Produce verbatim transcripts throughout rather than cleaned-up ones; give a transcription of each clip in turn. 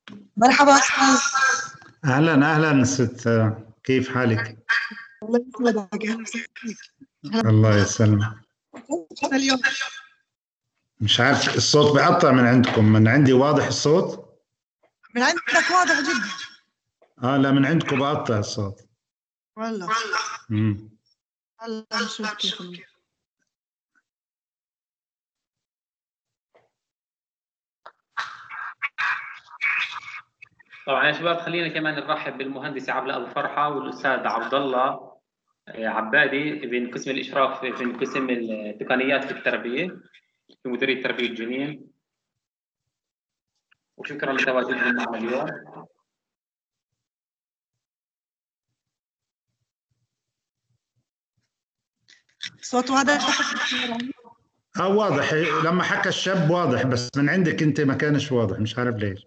مرحبا أستاذ. أهلا أهلا ست، كيف حالك؟ الله يسعدك، أهلا وسهلا. الله يسلمك. كيف اليوم؟ مش عارف الصوت بقطع من عندكم، من عندي واضح الصوت؟ من عندك واضح جدا. آه لا، من عندكم بقطع الصوت. والله امم هلا نشوف كيف اليوم. طبعا يا شباب خلينا كمان نرحب بالمهندسة عبلة أبو فرحة والأستاذ عبد الله عبادي من قسم الإشراف من قسم التقنيات في التربية في مديرية تربية جنين، وشكرا لتواجدهم معنا اليوم. صوت واضح؟ اه واضح، لما حكى الشاب واضح، بس من عندك انت ما كانش واضح، مش عارف ليش.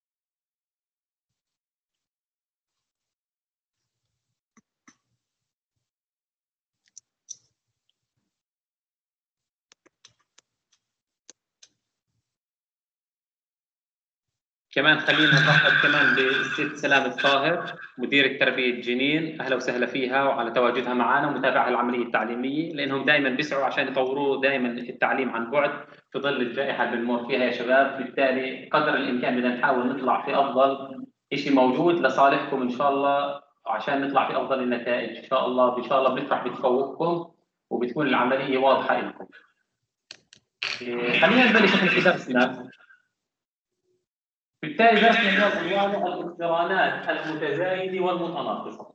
كمان خلينا نرحب كمان بالست سلام الطاهر مديرة تربية جنين، أهلا وسهلا فيها وعلى تواجدها معنا ومتابعة العملية التعليمية، لأنهم دائما بيسعوا عشان يطوروا دائما التعليم عن بعد في ظل الجائحة اللي بنمر فيها يا شباب. بالتالي قدر الإمكان بدنا نحاول نطلع في أفضل شيء موجود لصالحكم إن شاء الله، عشان نطلع في أفضل النتائج إن شاء الله. إن شاء الله بنفرح بتفوقكم وبتكون العملية واضحة لكم. خلينا نبلش احنا في درسنا. بالتالي درسنا اليوم عنوانه الاقترانات المتزايده والمتناقصه.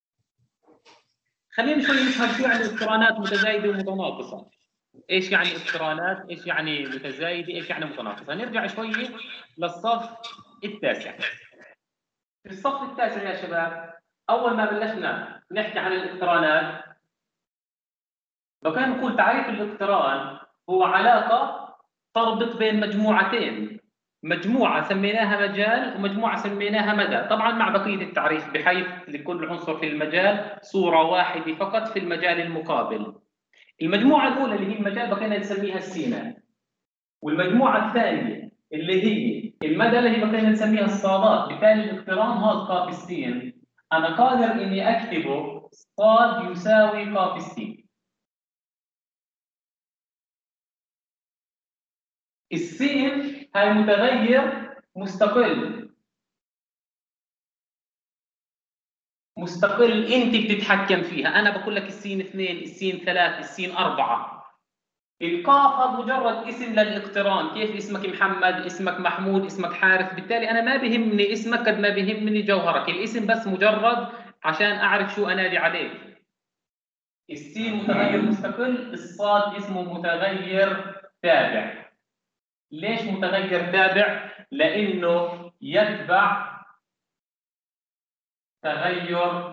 خلينا شوي نفهم شو يعني اقترانات متزايده ومتناقصه. ايش يعني اقترانات؟ ايش يعني متزايده؟ ايش يعني متناقصه؟ نرجع شوي للصف التاسع. في الصف التاسع يا شباب اول ما بلشنا نحكي عن الاقترانات، لو كان نقول تعريف الاقتران هو علاقه تربط بين مجموعتين، مجموعة سميناها مجال ومجموعة سميناها مدى، طبعا مع بقية التعريف بحيث لكل عنصر في المجال صورة واحدة فقط في المجال المقابل. المجموعة الأولى اللي هي المجال بقينا نسميها السينات، والمجموعة الثانية اللي هي المدى اللي هي بقينا نسميها الصادات. بالتالي الاقتران هذا قاف السين أنا قادر إني أكتبه صاد يساوي قاف السين. السين هاي متغير مستقل، مستقل انت بتتحكم فيها. انا بقول لك السين اثنين، السين ثلاث، السين اربعه. القاف هذا مجرد اسم للاقتران، كيف اسمك محمد، اسمك محمود، اسمك حارث. بالتالي انا ما بهمني اسمك قد ما بهمني جوهرك، الاسم بس مجرد عشان اعرف شو انادي عليك. السين متغير مستقل، الصاد اسمه متغير تابع. ليش متغير تابع؟ لانه يتبع تغير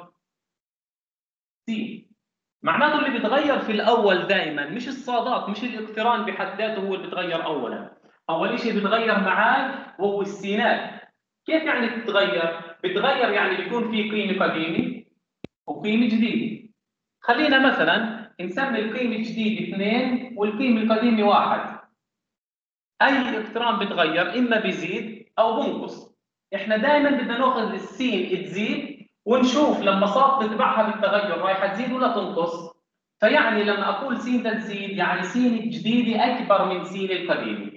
سين. معناته اللي بيتغير في الاول دائما مش الصادات، مش الاقتران بحد ذاته هو اللي بيتغير اولا. اول شيء بيتغير معاي وهو السينات. كيف يعني بتتغير؟ بتغير يعني بيكون في قيمه قديمه وقيمه جديده. خلينا مثلا نسمي القيمه الجديده اثنين والقيمه القديمه واحد. اي اقتران بيتغير اما بيزيد او بينقص. احنا دائما بدنا ناخذ السين تزيد ونشوف لما صاد تتبعها بالتغير رايحه تزيد ولا تنقص. فيعني لما اقول سين تزيد يعني سين الجديده اكبر من سين القديمه.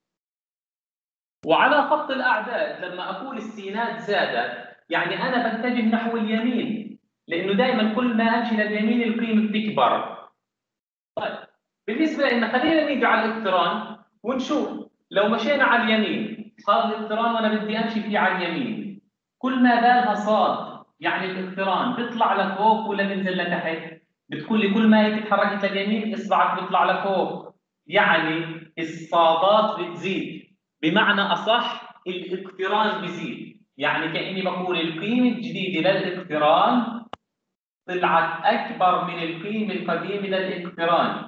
وعلى خط الاعداد لما اقول السينات زادت يعني انا بتجه نحو اليمين، لانه دائما كل ما امشي لليمين القيمه بتكبر. طيب بالنسبه لنا خلينا نيجي على الاقتران ونشوف لو مشينا على اليمين صار الاقتران وانا بدي امشي فيه على اليمين، كل ما بالها صاد يعني الاقتران بيطلع لفوق ولا بينزل لتحت؟ بتقول لي كل ما هيك تحركت لليمين اصبعك بيطلع لفوق، يعني الصادات بتزيد. بمعنى اصح الاقتران بيزيد، يعني كاني بقول القيمه الجديده للاقتران طلعت اكبر من القيمه القديمه للاقتران.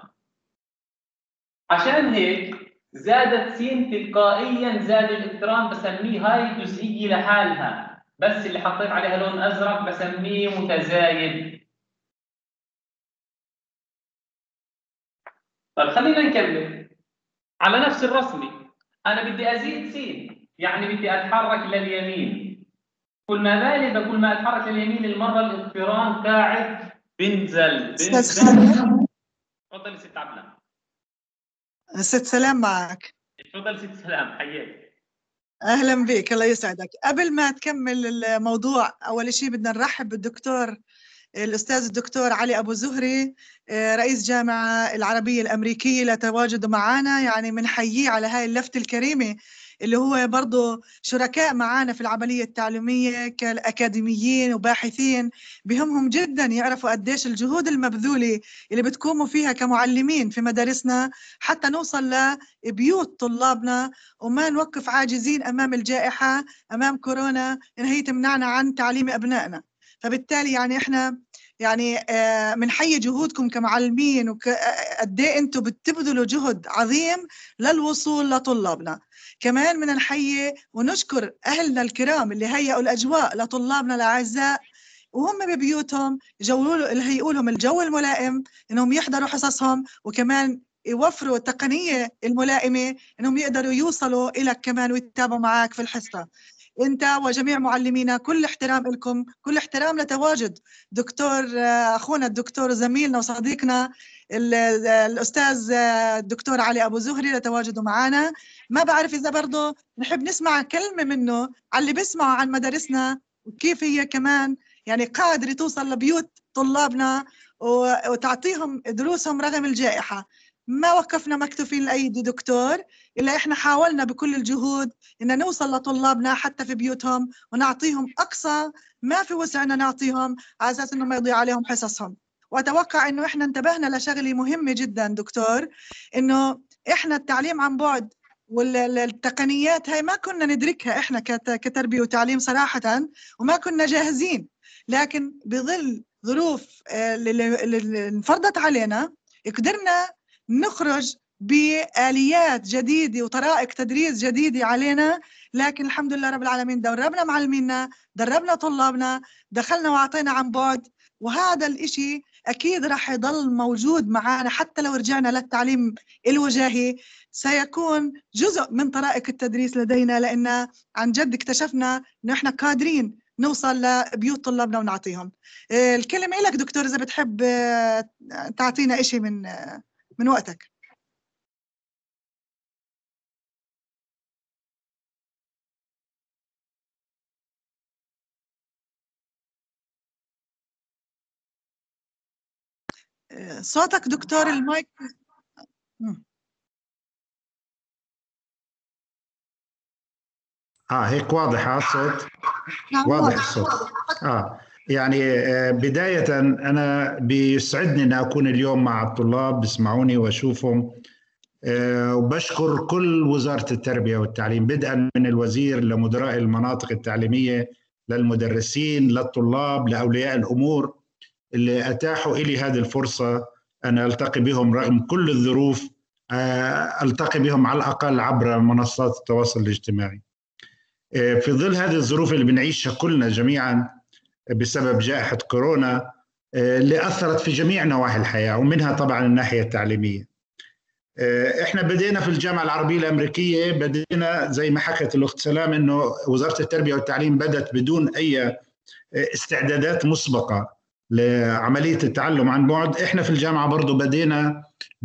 عشان هيك زادت س تلقائيا زاد الاقتران، بسميه هاي جزئيه لحالها، بس اللي حطيت عليها لون ازرق بسميه متزايد. طيب خلينا نكمل على نفس الرسمه. انا بدي ازيد س، يعني بدي اتحرك لليمين. كل ما ذلك كل ما اتحرك لليمين المره الاقتران قاعد بنزل بنزل. تفضلي ست عبلة. ست سلام معك. تفضل ست سلام، حياك. اهلا بك، الله يسعدك. قبل ما تكمل الموضوع، اول شيء بدنا نرحب بالدكتور الأستاذ الدكتور علي أبو زهري، رئيس جامعة العربية الأمريكية، لتواجده معنا. يعني منحييه على هاي اللفتة الكريمة، اللي هو برضه شركاء معنا في العملية التعليمية كالأكاديميين وباحثين. بهمهم جدا يعرفوا قديش الجهود المبذولة اللي بتقوموا فيها كمعلمين في مدارسنا حتى نوصل لبيوت طلابنا، وما نوقف عاجزين أمام الجائحة، أمام كورونا، إن هي تمنعنا عن تعليم أبنائنا. فبالتالي يعني احنا يعني بنحيي جهودكم كمعلمين، وقد ايه انتم بتبذلوا جهد عظيم للوصول لطلابنا. كمان بدنا نحيي ونشكر اهلنا الكرام اللي هيئوا الاجواء لطلابنا الاعزاء، وهم ببيوتهم جولوا يهيئوا لهم الجو الملائم انهم يحضروا حصصهم، وكمان يوفروا التقنيه الملائمه انهم يقدروا يوصلوا لك كمان ويتابعوا معك في الحصه. انت وجميع معلمينا كل احترام لكم، كل احترام لتواجد دكتور اخونا الدكتور زميلنا وصديقنا الاستاذ الدكتور علي ابو زهري لتواجده معنا. ما بعرف اذا برضه نحب نسمع كلمه منه على اللي بيسمعوا عن مدارسنا، وكيف هي كمان يعني قادره توصل لبيوت طلابنا وتعطيهم دروسهم رغم الجائحه. ما وقفنا مكتوفين الايدي دكتور، الا احنا حاولنا بكل الجهود ان نوصل لطلابنا حتى في بيوتهم ونعطيهم اقصى ما في وسعنا نعطيهم، على اساس انه ما يضيع عليهم حصصهم. واتوقع انه احنا انتبهنا لشغله مهمه جدا دكتور، انه احنا التعليم عن بعد والتقنيات هاي ما كنا ندركها احنا كتربيه وتعليم صراحه، وما كنا جاهزين. لكن بظل ظروف اللي انفرضت علينا قدرنا نخرج بآليات جديدة وطرائق تدريس جديدة علينا. لكن الحمد لله رب العالمين دربنا معلمينا، دربنا طلابنا، دخلنا وعطينا عن بعد. وهذا الإشي أكيد راح يضل موجود معنا حتى لو رجعنا للتعليم الوجاهي، سيكون جزء من طرائق التدريس لدينا، لأن عن جد اكتشفنا أنه إحنا قادرين نوصل لبيوت طلابنا ونعطيهم. الكلمة لك دكتور إذا بتحب تعطينا إشي من من وقتك. صوتك دكتور المايك. اه هيك واضح ها الصوت؟ واضح الصوت. اه يعني آه بداية أنا بيسعدني أن أكون اليوم مع الطلاب بيسمعوني وأشوفهم، آه وبشكر كل وزارة التربية والتعليم بدءا من الوزير لمدراء المناطق التعليمية للمدرسين للطلاب لأولياء الأمور اللي أتاحوا إلي هذه الفرصة أن ألتقي بهم رغم كل الظروف، آه ألتقي بهم على الأقل عبر منصات التواصل الاجتماعي. في ظل هذه الظروف اللي بنعيشها كلنا جميعا بسبب جائحة كورونا اللي أثرت في جميع نواحي الحياة ومنها طبعا الناحية التعليمية. احنا بدينا في الجامعة العربية الأمريكية، بدينا زي ما حكت الأخت سلام إنه وزارة التربية والتعليم بدت بدون أي استعدادات مسبقة لعملية التعلم عن بعد. احنا في الجامعة برضو بدينا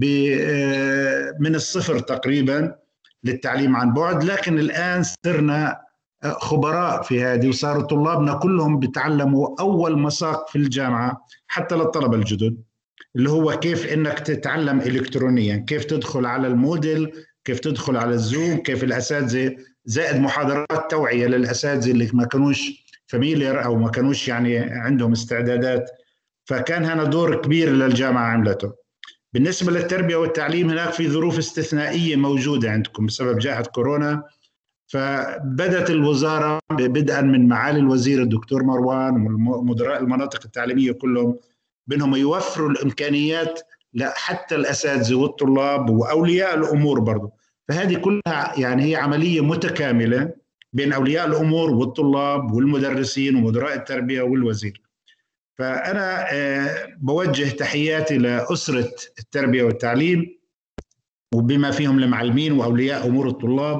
من الصفر تقريبا للتعليم عن بعد، لكن الآن صرنا خبراء في هذه وصاروا طلابنا كلهم بيتعلموا أول مساق في الجامعة حتى للطلبة الجدد، اللي هو كيف إنك تتعلم إلكترونيا، كيف تدخل على الموديل، كيف تدخل على الزوم، كيف الأساتذة، زائد محاضرات توعية للأساتذة اللي ما كانوش فاميليار أو ما كانوش يعني عندهم استعدادات. فكان هنا دور كبير للجامعة عملته. بالنسبة للتربية والتعليم هناك في ظروف استثنائية موجودة عندكم بسبب جائحة كورونا، فبدت الوزارة بدءا من معالي الوزير الدكتور مروان ومدراء المناطق التعليمية كلهم بأنهم يوفروا الإمكانيات حتى الأساتذة والطلاب وأولياء الأمور برضو. فهذه كلها يعني هي عملية متكاملة بين أولياء الأمور والطلاب والمدرسين ومدراء التربية والوزير. فأنا بوجه تحياتي لأسرة التربية والتعليم وبما فيهم المعلمين وأولياء أمور الطلاب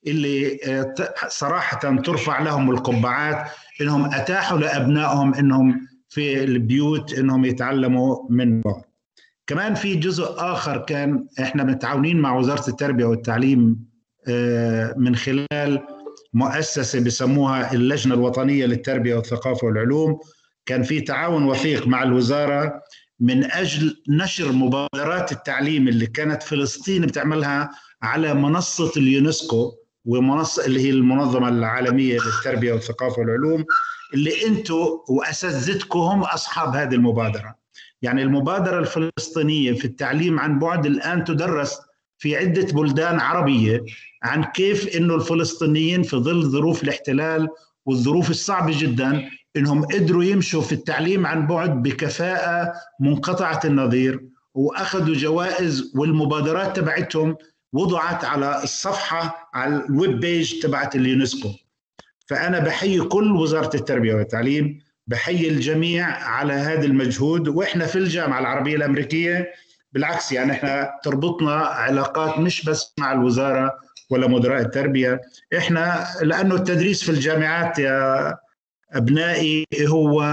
اللي صراحة ترفع لهم القبعات إنهم أتاحوا لأبنائهم إنهم في البيوت إنهم يتعلموا من بعض. كمان في جزء آخر كان إحنا متعاونين مع وزارة التربية والتعليم من خلال مؤسسة بسموها اللجنة الوطنية للتربية والثقافة والعلوم. كان في تعاون وثيق مع الوزارة من أجل نشر مبادرات التعليم اللي كانت فلسطين بتعملها على منصة اليونسكو، ومنصة اللي هي المنظمة العالمية للتربية والثقافة والعلوم، اللي أنتوا وأساتذتكم هم أصحاب هذه المبادرة. يعني المبادرة الفلسطينية في التعليم عن بعد الآن تدرس في عدة بلدان عربية، عن كيف إنه الفلسطينيين في ظل ظروف الاحتلال والظروف الصعبة جدا إنهم قدروا يمشوا في التعليم عن بعد بكفاءة منقطعة النظير، وأخذوا جوائز، والمبادرات تبعتهم وضعت على الصفحة على الويب بيج تبعت اليونسكو. فأنا بحيي كل وزارة التربية والتعليم، بحيي الجميع على هذا المجهود. وإحنا في الجامعة العربية الأمريكية بالعكس، يعني إحنا تربطنا علاقات مش بس مع الوزارة ولا مدراء التربية، إحنا لأنه التدريس في الجامعات يا أبنائي هو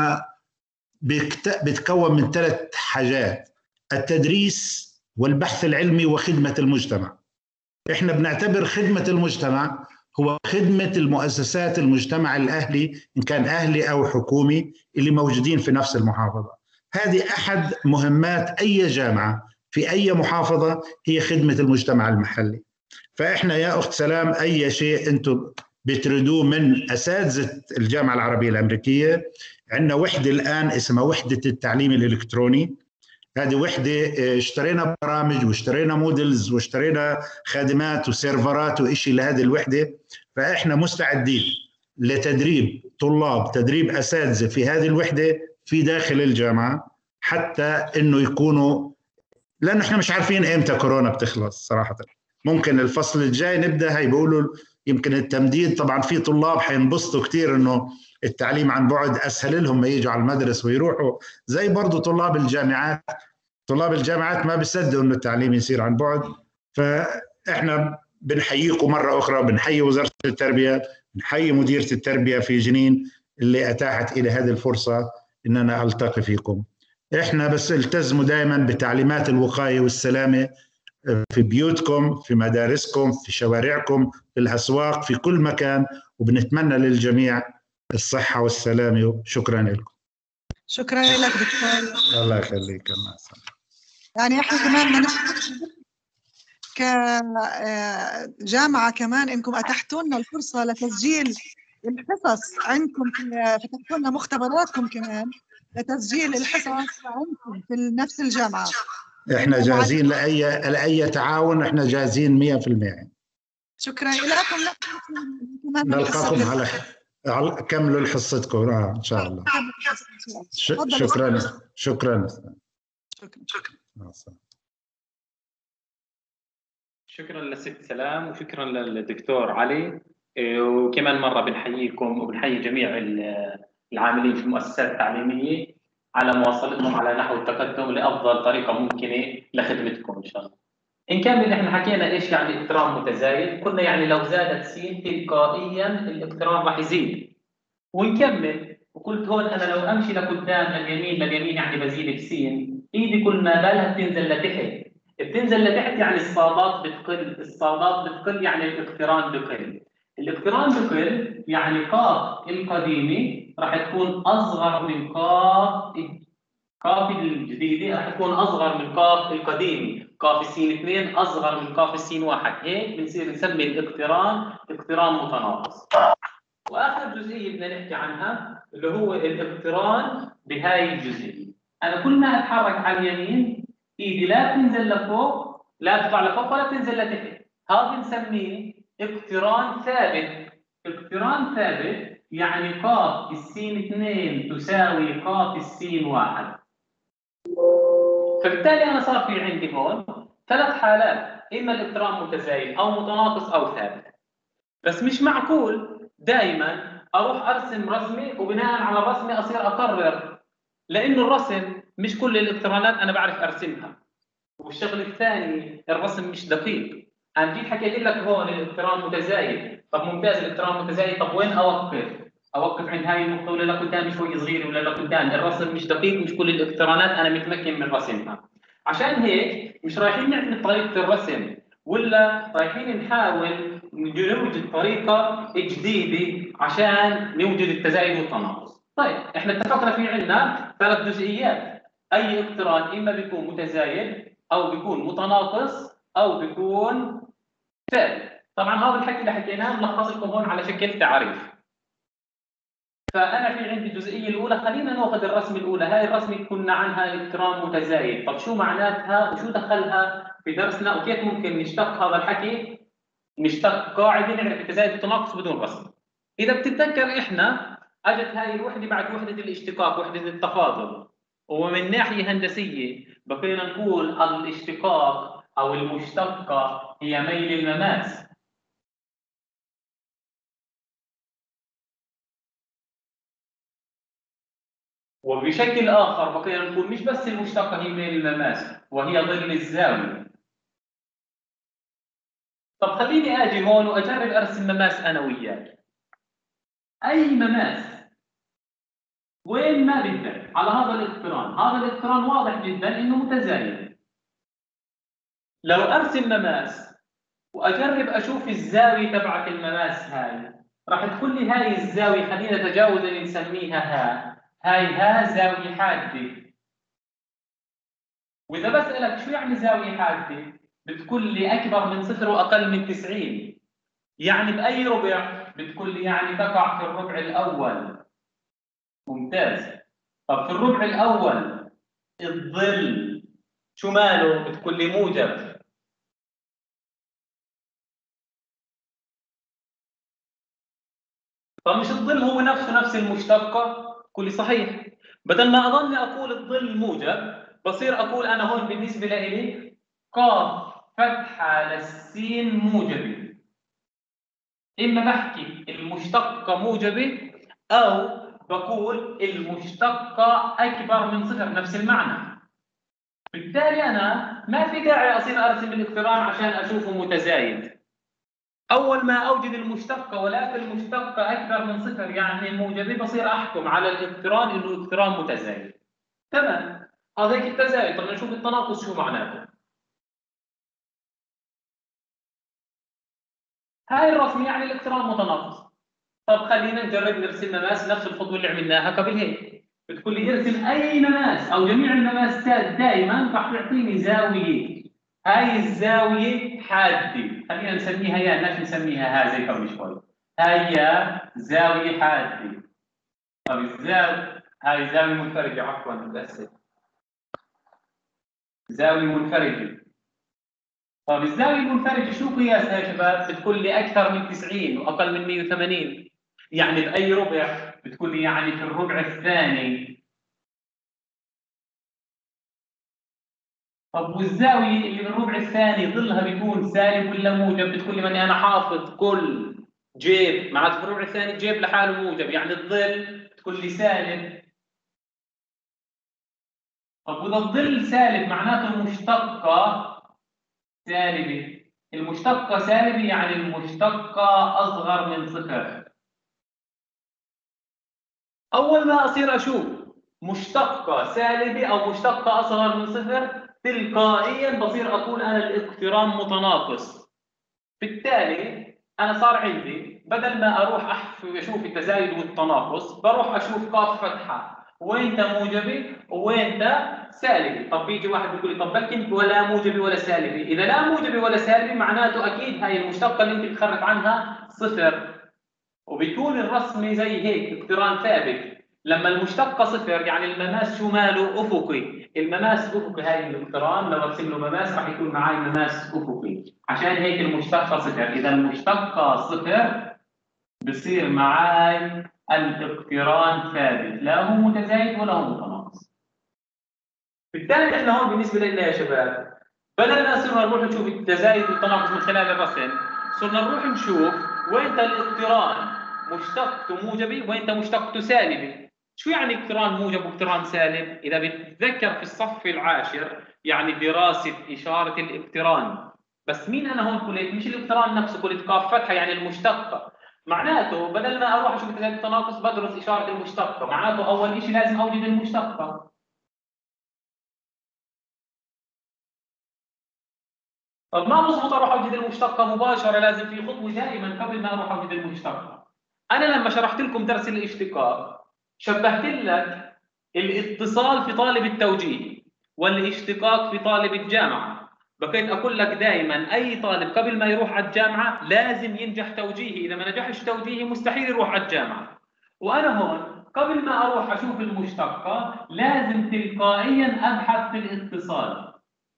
بيتكون من ثلاث حاجات: التدريس والبحث العلمي وخدمة المجتمع. إحنا بنعتبر خدمة المجتمع هو خدمة المؤسسات المجتمع الأهلي، إن كان أهلي أو حكومي، اللي موجودين في نفس المحافظة. هذه أحد مهمات أي جامعة في أي محافظة، هي خدمة المجتمع المحلي. فإحنا يا أخت سلام أي شيء أنتم بتريدوه من أساتذة الجامعة العربية الأمريكية، عندنا وحدة الآن اسمها وحدة التعليم الإلكتروني. هذه وحدة اشترينا برامج واشترينا مودلز واشترينا خادمات وسيرفرات وإشي لهذه الوحدة. فإحنا مستعدين لتدريب طلاب، تدريب أساتذة في هذه الوحدة في داخل الجامعة، حتى إنه يكونوا، لأنه إحنا مش عارفين إمتى كورونا بتخلص صراحة. ممكن الفصل الجاي نبدأ، هي بيقولوا يمكن التمديد. طبعا في طلاب حينبسطوا كتير إنه التعليم عن بعد أسهل لهم ما يجوا على المدرسة ويروحوا، زي برضو طلاب الجامعات. طلاب الجامعات ما بيصدقوا إنه التعليم يصير عن بعد. فإحنا بنحييكم مرة أخرى، بنحيي وزارة التربية، بنحيي مديرة التربية في جنين اللي أتاحت إلى هذه الفرصة إن أنا ألتقي فيكم. إحنا بس التزموا دائما بتعليمات الوقاية والسلامة في بيوتكم، في مدارسكم، في شوارعكم، في الأسواق، في كل مكان، وبنتمنى للجميع الصحة والسلامة. شكرا لكم. شكرا لك دكتور. الله يخليك. الله يسلمك. يعني احنا كمان بدنا كجامعة كمان انكم اتحتوا لنا الفرصة لتسجيل الحصص عندكم، فتحتوا لنا مختبراتكم كمان لتسجيل الحصص عندكم في نفس الجامعة. احنا جاهزين لاي لاي تعاون، احنا جاهزين مية بالمية. شكرا لكم. نلقاكم على خير. كملوا حصتكم اه ان شاء الله. شكرا شكرا شكرا شكرا لست سلام، وشكرا للدكتور علي. وكمان مره بنحييكم وبنحيي جميع العاملين في المؤسسات التعليميه على مواصلتهم على نحو التقدم لافضل طريقه ممكنه لخدمتكم ان شاء الله. ان كان اللي احنا حكينا ايش يعني اقتران متزايد، قلنا يعني لو زادت س تلقائيا الاقتران راح يزيد. ونكمل وقلت هون انا لو امشي لقدام لليمين لليمين يعني بزيد بس، ايدي كل ما بالها بتنزل لتحت. بتنزل لتحت يعني الصادات بتقل، الصادات بتقل يعني الاقتران بقل. الاقتران بقل يعني قاف القديمه راح تكون اصغر من قاف قاف الجديده، راح تكون اصغر من قاف القديمه. قاف السين اثنين اصغر من قاف السين واحد. هيك بنصير نسمي الاقتران اقتران متناقص. واخر جزئيه بدنا نحكي عنها اللي هو الاقتران بهاي الجزئيه. انا كل ما اتحرك على اليمين ايدي لا تنزل لفوق، لا تطلع لفوق ولا تنزل لتحت. هذا بنسميه اقتران ثابت. اقتران ثابت يعني قاف السين اثنين تساوي قاف السين واحد. فبالتالي انا صار في عندي هون ثلاث حالات: اما الاقتران متزايد او متناقص او ثابت. بس مش معقول دائما اروح ارسم رسمه وبناء على الرسمه اصير اقرر، لانه الرسم مش كل الاقترانات انا بعرف ارسمها. والشغله الثانيه الرسم مش دقيق، انا جيت حكيت لك هون الاقتران متزايد، طب ممتاز الاقتران متزايد، طب وين اوقف؟ اوقف عند هاي النقطه ولا لقدام شوي صغيره ولا لقدام؟ الرسم مش دقيق، مش كل الاقترانات انا متمكن من رسمها. عشان هيك مش رايحين نعمل طريقه الرسم، ولا رايحين نحاول نوجد طريقه جديده عشان نوجد التزايد والتناقص. طيب احنا اتفقنا في عندنا ثلاث جزئيات، اي اقتران اما بيكون متزايد او بيكون متناقص او بيكون ثابت. طبعا هذا الحكي اللي حكيناه ملخص لكم هون على شكل تعريف. فانا في عندي الجزئيه الاولى، خلينا ناخذ الرسمه الاولى، هاي الرسمه كنا عنها اقتران متزايد، طب شو معناتها وشو دخلها في درسنا وكيف ممكن نشتق هذا الحكي؟ نشتق قاعده نعرف التزايد والتناقص بدون رسم. اذا بتتذكر احنا اجت هاي الوحده بعد وحده الاشتقاق، وحده التفاضل، ومن ناحيه هندسيه بقينا نقول الاشتقاق او المشتقه هي ميل المماس. وبشكل آخر بقينا نقول مش بس المشتقة هي ميل المماس وهي ظل الزاوية. طب خليني آجي هون وأجرب أرسم مماس أنا وياك. أي مماس وين ما بدك على هذا الاقتران، هذا الاقتران واضح جدا إنه متزايد. لو أرسم مماس وأجرب أشوف الزاوية تبعت المماس هاي، راح تقول لي هاي الزاوية خلينا تجاوزا نسميها ها، هاي ها زاوية حادة. وإذا بسألك شو يعني زاوية حادة؟ بتقول لي أكبر من صفر وأقل من تسعين. يعني بأي ربع؟ بتقول لي يعني تقع في الربع الأول. ممتاز. طب في الربع الأول الظل شو ماله؟ بتقول لي موجب. طب مش الظل هو نفسه نفس المشتقة؟ بتقول لي صحيح. بدل ما أظل أقول الظل موجب بصير أقول أنا هون بالنسبة لي قاف فتحة للسين موجبة. إما بحكي المشتقة موجبة أو بقول المشتقة أكبر من صفر، نفس المعنى. بالتالي أنا ما في داعي أصير أرسم الاقتران عشان أشوفه متزايد. أول ما أوجد المشتقة ولا المشتقة أكبر من صفر يعني موجبة بصير أحكم على الاقتران إنه اقتران متزايد. تمام، هذا هيك التزايد. طب نشوف التناقص شو معناته. هاي الرسمة يعني الاقتران متناقص. طب خلينا نجرب نرسم مماس نفس الخطوه اللي عملناها قبل هيك. بتقول لي ارسم اي مماس او جميع المماسات دائما راح تعطيني زاويه. هاي الزاويه حاده، خلينا نسميها يا ليش نسميها ها زي قبل شوي. هاي زاويه حاده. طب الزاويه هاي زاويه منفرجه، عفوا متاسف، زاويه منفرجه. طب الزاويه المنفرجه شو قياسها يا شباب؟ بتقول لي اكثر من تسعين واقل من مئة وثمانين. يعني باي ربع؟ بتقول لي يعني في الربع الثاني. طب والزاويه اللي بالربع الثاني ظلها بيكون سالب ولا موجب؟ بتقول لي ماني انا حافظ كل جيب معناته في الربع الثاني جيب لحاله موجب، يعني الظل بتقول لي سالب. طب واذا الظل سالب معناته المشتقه سالبه. المشتقه سالبه يعني المشتقه اصغر من صفر. أول ما أصير أشوف مشتقة سالبة أو مشتقة أصغر من صفر تلقائياً بصير أقول أنا الاقتران متناقص. بالتالي أنا صار عندي بدل ما أروح أشوف التزايد والتناقص بروح أشوف قاف فتحة وين ده موجبة وين ده سالبة. طب بيجي واحد بيقول لي طب بلكن ولا موجبة ولا سالبة. إذا لا موجبة ولا سالبة معناته أكيد هاي المشتقة اللي أنت بتخرج عنها صفر، وبيكون الرسم زي هيك اقتران ثابت. لما المشتقة صفر يعني المماس شو ماله؟ أفقي. المماس أفقي، هاي الاقتران لو ارسم له مماس راح يكون معي مماس أفقي، عشان هيك المشتقة صفر. إذا المشتقة صفر بصير معي الاقتران ثابت، لا هو متزايد ولا هو متناقص. بالتالي احنا هون بالنسبة لنا يا شباب بدل ما صرنا نروح نشوف التزايد والتناقص من خلال الرسم، صرنا نروح نشوف وين الاقتران مشتقته موجبه وين مشتقته سالبه. شو يعني اقتران موجب واقتران سالب؟ اذا بتتذكر في الصف العاشر يعني دراسه اشاره الاقتران، بس مين انا هون قلت؟ مش الاقتران نفسه، قلت كاف فتحه يعني المشتقه. معناته بدل ما اروح اشوف تزايد التناقص بدرس اشاره المشتقه، معناته اول شيء لازم اوجد المشتقه. طب ما بزبط اروح اوجد المشتقه مباشره، لازم في خطوه دائما قبل ما اروح اوجد المشتقه. انا لما شرحت لكم درس الاشتقاق شبهت لك الاتصال في طالب التوجيه والاشتقاق في طالب الجامعه. بقيت اقول لك دائما اي طالب قبل ما يروح على الجامعه لازم ينجح توجيهي، اذا ما نجحش توجيهي مستحيل يروح على الجامعه. وانا هون قبل ما اروح اشوف المشتقه لازم تلقائيا ابحث في الاتصال.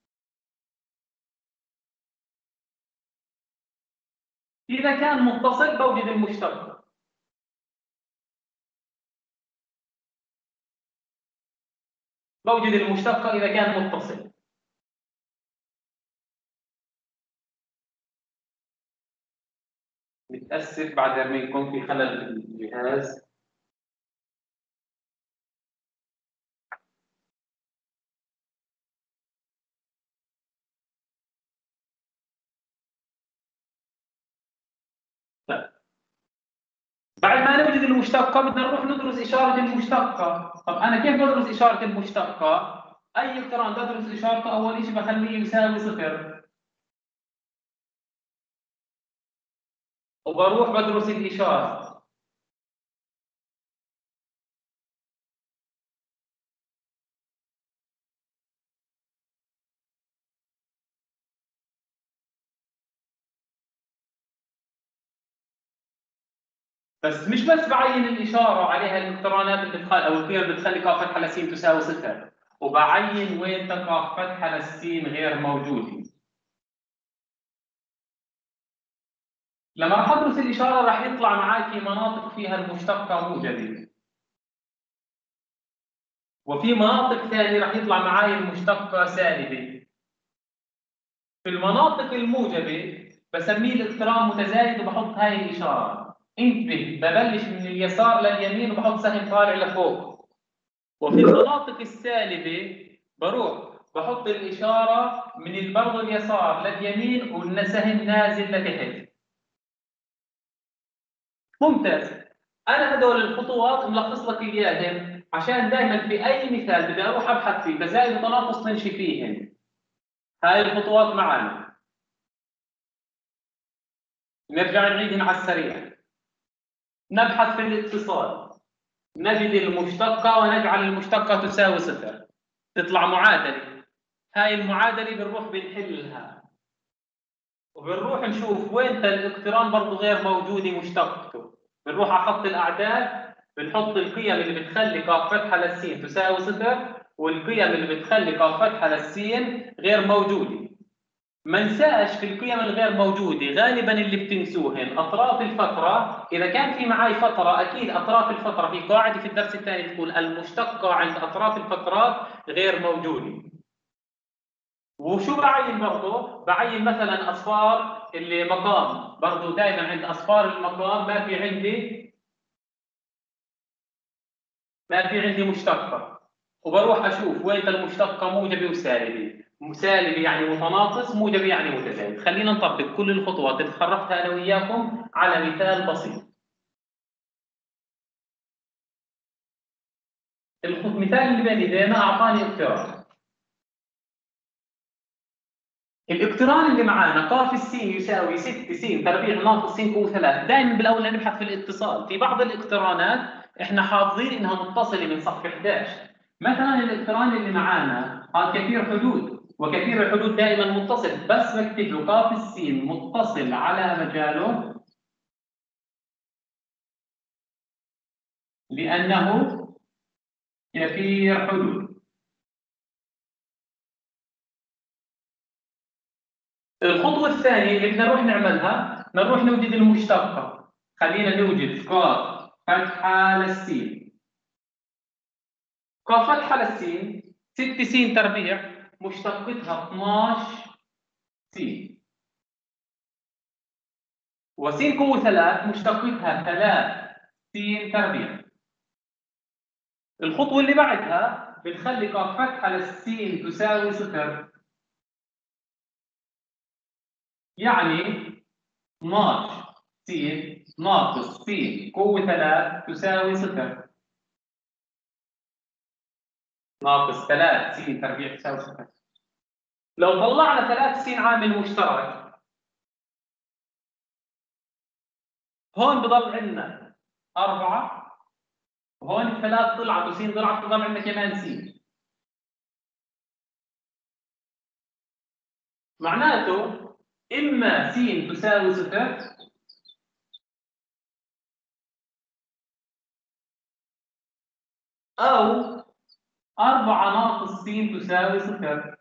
إذا كان متصل بوجد المشتق. بوجد المشتق إذا كان متصل. متأسف بعد ما يكون في خلل في الجهاز. طيب. بعد ما نوجد المشتقة بدنا نروح ندرس إشارة المشتقة. طب أنا كيف بدرس إشارة المشتقة؟ أي اقتران بدرس إشارته أول شيء بخليه يساوي صفر. وبروح بدرس الإشارة. بس مش بس بعين الإشارة عليها الاقترانات اللي بتخلي أو القيم اللي بتخلي كاف فتحة لسين تساوي صفر، وبعين وين كاف فتحة للسين غير موجودة. لما راح ادرس الاشاره راح يطلع معاكي مناطق فيها المشتقه موجبه، وفي مناطق ثانيه راح يطلع معاي المشتقه سالبه. في المناطق الموجبه بسميه الاقتران متزايد وبحط هاي الاشاره. انتبه، ببلش من اليسار لليمين وبحط سهم طالع لفوق. وفي المناطق السالبه بروح بحط الاشاره من برضه اليسار لليمين والسهم نازل لتحت. ممتاز. انا هدول الخطوات ملخص لك اياهم عشان دائما في اي مثال بدي اروح ابحث فيه تزايد وتناقص نمشي فيهن. هاي الخطوات معنا نرجع نعيدهم على السريع. نبحث في الاتصال، نجد المشتقة ونجعل المشتقة تساوي صفر، تطلع معادلة. هاي المعادلة بنروح بنحلها وبنروح نشوف وين الاقتران برضه غير موجودة مشتقته. بنروح على خط الأعداد بنحط القيم اللي بتخلي كاف فتحة للسين تساوي صفر والقيم اللي بتخلي كاف فتحة للسين غير موجودة. ما ننساش في القيم الغير موجودة غالبا اللي بتنسوهن أطراف الفترة. إذا كان في معي فترة أكيد أطراف الفترة في قاعدة في الدرس الثاني تقول المشتقة عند أطراف الفترات غير موجودة. وشو بعين برضه؟ بعين مثلا أصفار اللي مقام، برضه دائما عند أصفار المقام ما في عندي ما في عندي مشتقة، وبروح أشوف وين المشتقة موجبة وسالبة. سالبة يعني متناقص، موجبة يعني متزايد. خلينا نطبق كل الخطوات اللي تخرجتها أنا وياكم على مثال بسيط. المثال اللي بين ايدينا أعطاني اقتران. الاقتران اللي معانا قاف السين يساوي ستة س تربيع ناقص س قوة ثلاثة. دائما بالأول نبحث في الاتصال. في بعض الاقترانات احنا حافظين انها متصلة من صف إحدى عشر. مثلا الاقتران اللي معانا قال كثير حدود، وكثير الحدود دائما متصل، بس بكتب له قاف السين متصل على مجاله لأنه كثير حدود. الخطوة الثانية اللي بدنا نروح نعملها نروح نوجد المشتقة. خلينا نوجد قاف فتحة للسين. قاف فتحة للسين ستة س تربيع مشتقتها اثناعش س، وس قوة ثلاثة مشتقتها ثلاثة س تربيع. الخطوة اللي بعدها بنخلي قاف فتحة للسين تساوي صفر. يعني اثناشر س ناقص س قوة ثلاثة تساوي صفر. ناقص ثلاثة س تربيع تساوي صفر. لو طلعنا ثلاثة س عامل مشترك، هون بضل عندنا أربعة، وهون الثلاث طلعت وس طلعت، بضل عندنا كمان س. معناته إما س تساوي صفر أو أربعة ناقص س تساوي صفر.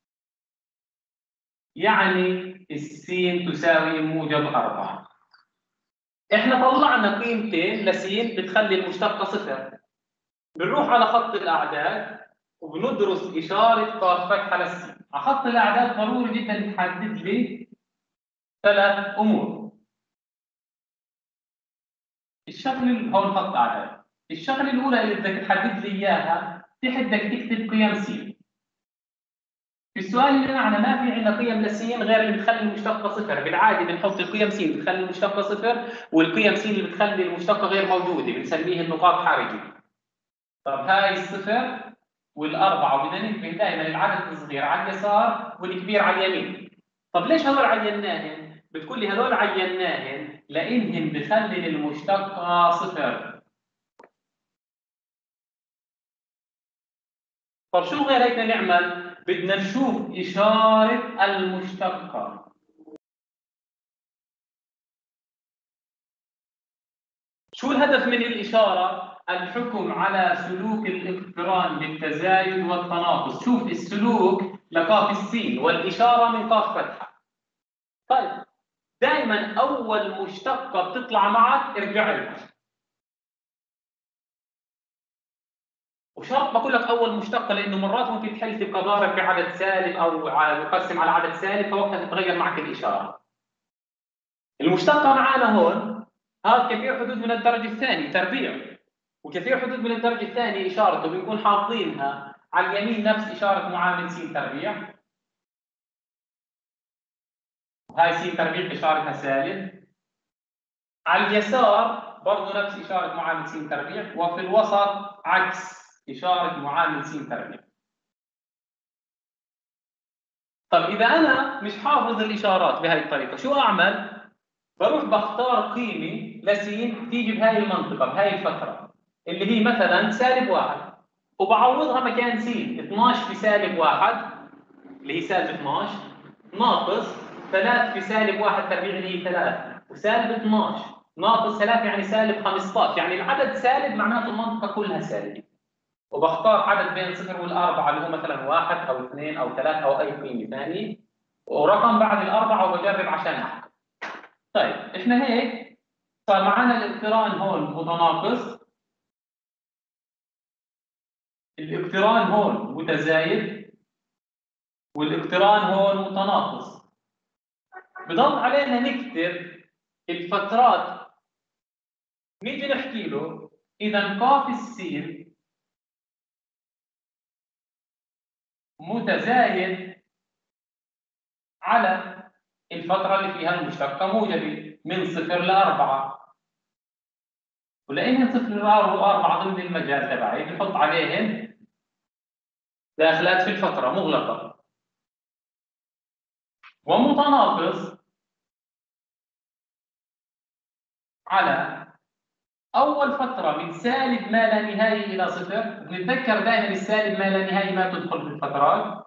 يعني السين تساوي موجب أربعة. إحنا طلعنا قيمتين لسين بتخلي المشتقة صفر. بنروح على خط الأعداد وبندرس إشارة قاف فتحة للسين. على خط الأعداد ضروري جدا تحدد لي ثلاث أمور. الشغلة هون خط أعداد. الشغلة الأولى اللي بدك تحدد لي إياها، تحت بدك تكتب قيم س. في السؤال اللي معنا ما في عندنا قيم لسين غير اللي بتخلي المشتقة صفر. بالعادة بنحط القيم س بتخلي المشتقة صفر، والقيم س اللي بتخلي المشتقة غير موجودة بنسميه النقاط حرجة. طب هاي الصفر والأربعة، وبدنا ننتبه دائما العدد الصغير على اليسار والكبير على اليمين. طب ليش هذول عيناهن؟ بتقول لي هذول عيناهن لأنهن بخلي المشتقة صفر. طب شو غير هيك نعمل؟ بدنا نشوف إشارة المشتقة. شو الهدف من الإشارة؟ الحكم على سلوك الاقتران بالتزايد والتناقص. شوف السلوك لقاف السين والإشارة من قاف فتحة. طيب دائما أول مشتقة بتطلع معك ارجع لها. وشرط بقول لك أول مشتقة لأنه مرات ممكن تحل تبقى ضارب بعدد سالب أو يقسم على عدد سالب، فوقتها تتغير معك الإشارة. المشتقة معانا هون هذا كثير حدود من الدرجة الثانية تربيع، وكثير حدود من الدرجة الثانية إشارته بنكون حاطينها على اليمين نفس إشارة معامل س تربيع، هاي س تربيع إشارتها سالب. على اليسار برضه نفس إشارة معامل س تربيع، وفي الوسط عكس إشارة معامل س تربيع. طب إذا أنا مش حافظ الإشارات بهاي الطريقة شو أعمل؟ بروح بختار قيمة لس تيجي بهاي المنطقة بهاي الفترة اللي هي مثلا سالب واحد، وبعوضها مكان س. اثناشر في سالب واحد اللي هي سالب اثناشر، ناقص ثلاثة في سالب واحد تربيع اللي هي ثلاثة، وسالب اثناشر ناقص ثلاثة يعني سالب خمسة عشر، يعني العدد سالب معناته المنطقة كلها سالبة. وبختار عدد بين صفر والأربعة اللي هو مثلا واحد أو اثنين أو ثلاثة أو أي قيمة ثانية، ورقم بعد الأربعة وبجرب عشان أحكم. طيب إحنا هيك صار معنا الاقتران هون متناقص، الاقتران هون متزايد، والاقتران هون متناقص. بضل علينا نكتب الفترات. نيجي نحكي له إذا قاف السين متزايد على الفترة اللي فيها المشتقة موجبة من صفر لأربعة، ولأنهن صفر وأربعة ضمن المجال تبعي بنحط عليهن داخلات في الفترة مغلقة. ومتناقص على أول فترة من سالب ما لا نهاية إلى صفر. نتذكر دائما السالب ما لا نهاية ما تدخل في الفترات،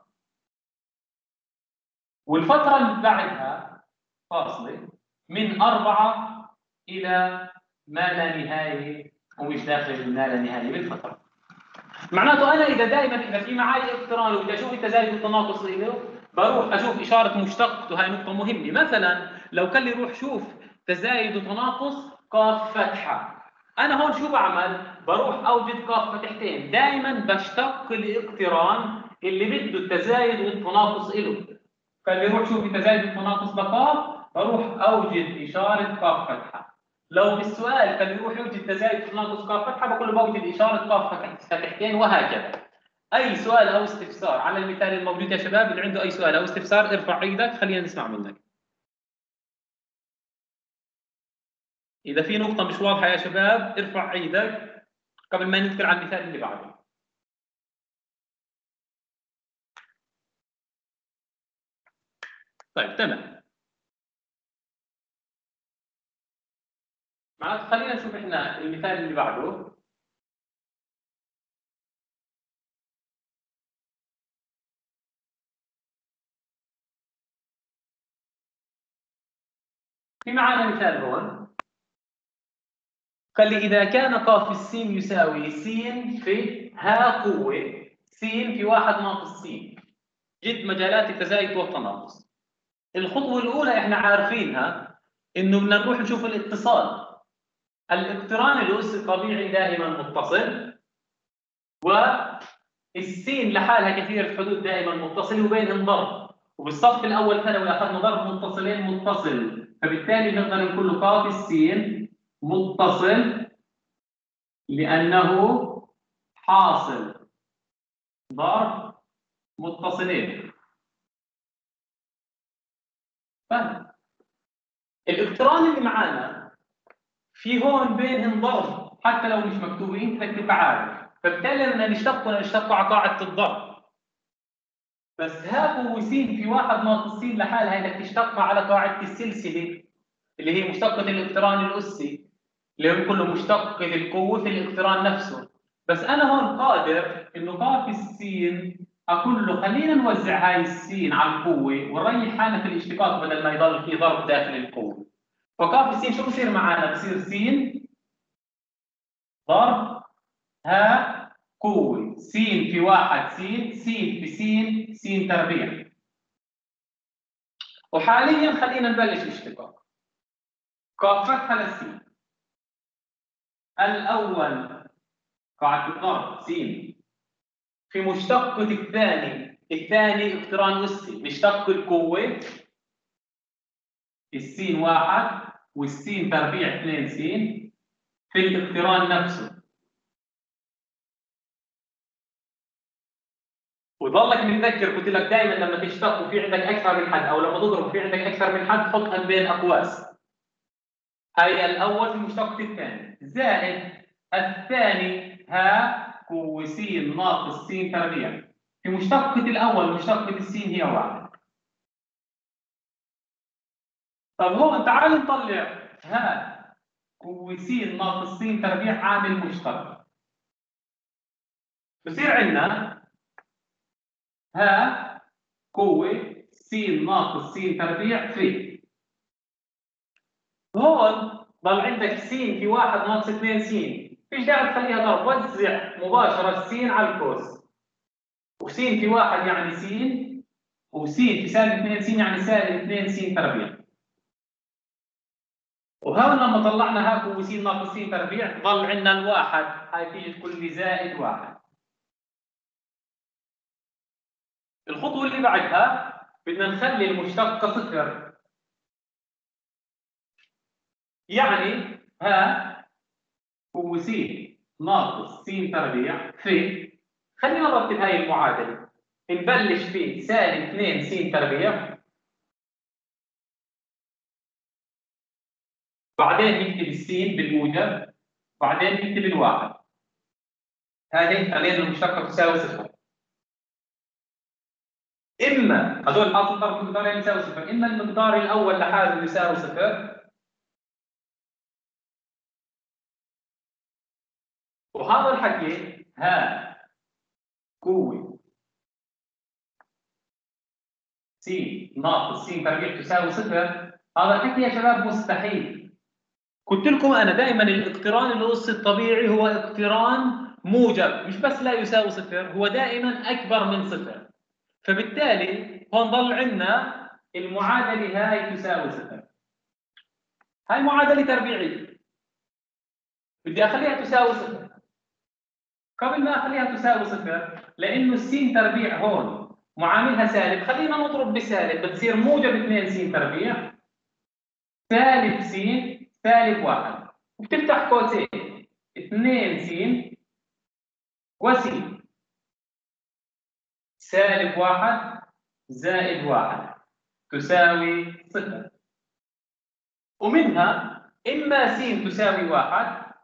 والفترة اللي بعدها فاصلة من أربعة إلى ما لا نهاية ومش داخل ما لا نهاية بالفترة. معناته أنا إذا دائما إذا في معي اقتران وبدي أشوف التزايد والتناقص له بروح أشوف إشارة مشتقته. هاي نقطة مهمة. مثلا لو كان لي روح شوف تزايد وتناقص قاف فتحة، أنا هون شو بعمل؟ بروح أوجد قاف فتحتين. دائما بشتق الاقتران اللي بده التزايد والتناقص له. كان لي روح شوف التزايد والتناقص لقاف، بروح أوجد إشارة قاف فتحة. لو في السؤال كان يروح يوجد تزايد تناقص قاف فتحة بقول له بوجد إشارة قاف فتحتين، وهكذا. أي سؤال أو استفسار على المثال الموجود يا شباب؟ اللي عنده أي سؤال أو استفسار ارفع إيدك خلينا نسمع منك. إذا في نقطة مش واضحة يا شباب ارفع ايدك قبل ما ندخل على المثال اللي بعده. طيب تمام. معناته خلينا نشوف احنا المثال اللي بعده. في معانا مثال هون. قال لي إذا كان ق في السين يساوي س في ها قوة س في واحد ناقص س، جد مجالات التزايد والتناقص. الخطوة الأولى إحنا عارفينها إنه بدنا نروح نشوف الاتصال. الاقتران الأسي الطبيعي دائما متصل، والسين لحالها كثير الحدود دائما متصل وبينهم ضرب، وبالصف الأول ثانوي أخذنا ضرب متصلين متصل، فبالتالي نقدر نقول ق في السين متصل لأنه حاصل ضرب متصلين. فهم الاقتران اللي معانا في هون بينهم ضرب حتى لو مش مكتوبين بدك تبقى عارف، فبالتالي بدنا نشتق ونشتق على قاعدة الضرب. بس ها قوة س في واحد ناقص س لحالها بدك تشتقها على قاعدة السلسلة اللي هي مشتقة الاقتران الأسي اللي هو كله مشتق القوة في الاقتران نفسه. بس أنا هون قادر إنه ق في السين أقول له خلينا نوزع هاي السين على القوة ونريح حالنا في الاشتقاق بدل ما يضل في ضرب داخل القوة. فق في السين شو بصير معنا؟ بصير س ضرب ها قوة س في واحد س س في س س تربيع. وحاليا خلينا نبلش اشتقاق. ق فتحة للسين. الأول قاعدة الضرب س في مشتقة الثاني، الثاني اقتران أسي مشتق القوة السين واحد والسين تربيع اثنين س في الاقتران نفسه. وظلك متذكر قلت لك دائما لما تشتق وفي عندك أكثر من حد أو لما تضرب في عندك أكثر من حد حطها بين أقواس. هاي الأول في مشتقة الثاني زائد الثاني ها قوة س ناقص س تربيع في مشتقة الأول مشتقة السين هي واحد. طب هون تعال نطلع ها قوة س ناقص س تربيع عامل مشترك. بصير عندنا ها قوة س ناقص س تربيع في هون ضل عندك س في واحد ناقص اثنين س، فيش داعي تخليها ضرب، وزع مباشرة السين على القوس. وس في واحد يعني س وس في سالب اثنين س يعني سالب اثنين س تربيع. وهون لما طلعنا ها قوة س ناقص س تربيع ضل عندنا الواحد، هاي تيجي تقول لي زائد واحد. الخطوة اللي بعدها بدنا نخلي المشتقة صفر، يعني ها قوة س ناقص س تربيع في، خلينا نرتب هاي المعادلة. نبلش في سالب اثنين س تربيع، بعدين نكتب السين بالموجب، بعدين نكتب الواحد. هذه خلينا المشتقة تساوي صفر. إما هذول حاصل ضرب مقدارين يساوي صفر، إما المقدار الأول لحاله يساوي صفر، وهذا الحكي ها قوة س ناقص س تربيع تساوي صفر، هذا الحكي يا شباب مستحيل. قلت لكم أنا دائما الاقتران الأسي الطبيعي هو اقتران موجب، مش بس لا يساوي صفر، هو دائما أكبر من صفر. فبالتالي هون ضل عندنا المعادلة هاي تساوي صفر. هاي معادلة تربيعية، بدي أخليها تساوي صفر. قبل ما أخليها تساوي صفر لأنه السين تربيع هون معاملها سالب، خلينا نضرب بسالب بتصير موجب اثنين س تربيع سالب س سالب واحد، وبتفتح قوسين اثنين س وس سالب واحد زائد واحد تساوي صفر. ومنها إما س تساوي واحد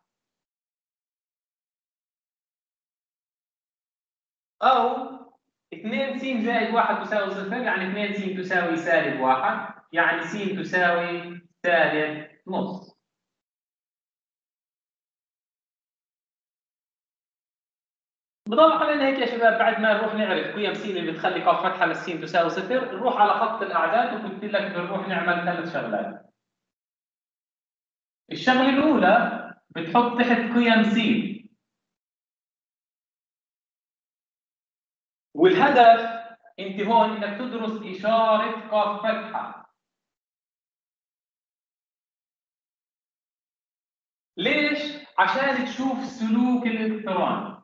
أو اثنين س زائد واحد تساوي صفر، يعني اثنين س تساوي سالب واحد، يعني س تساوي سالب نص. بضل علينا هيك يا شباب، بعد ما نروح نعرف قيم س اللي بتخلي ق فتحة للس تساوي صفر، نروح على خط الأعداد وقلت لك بنروح نعمل ثلاث شغلات. الشغلة الأولى بتحط تحت قيم س، والهدف انت هون انك تدرس اشاره ق فتحه. ليش؟ عشان تشوف سلوك الاقتران.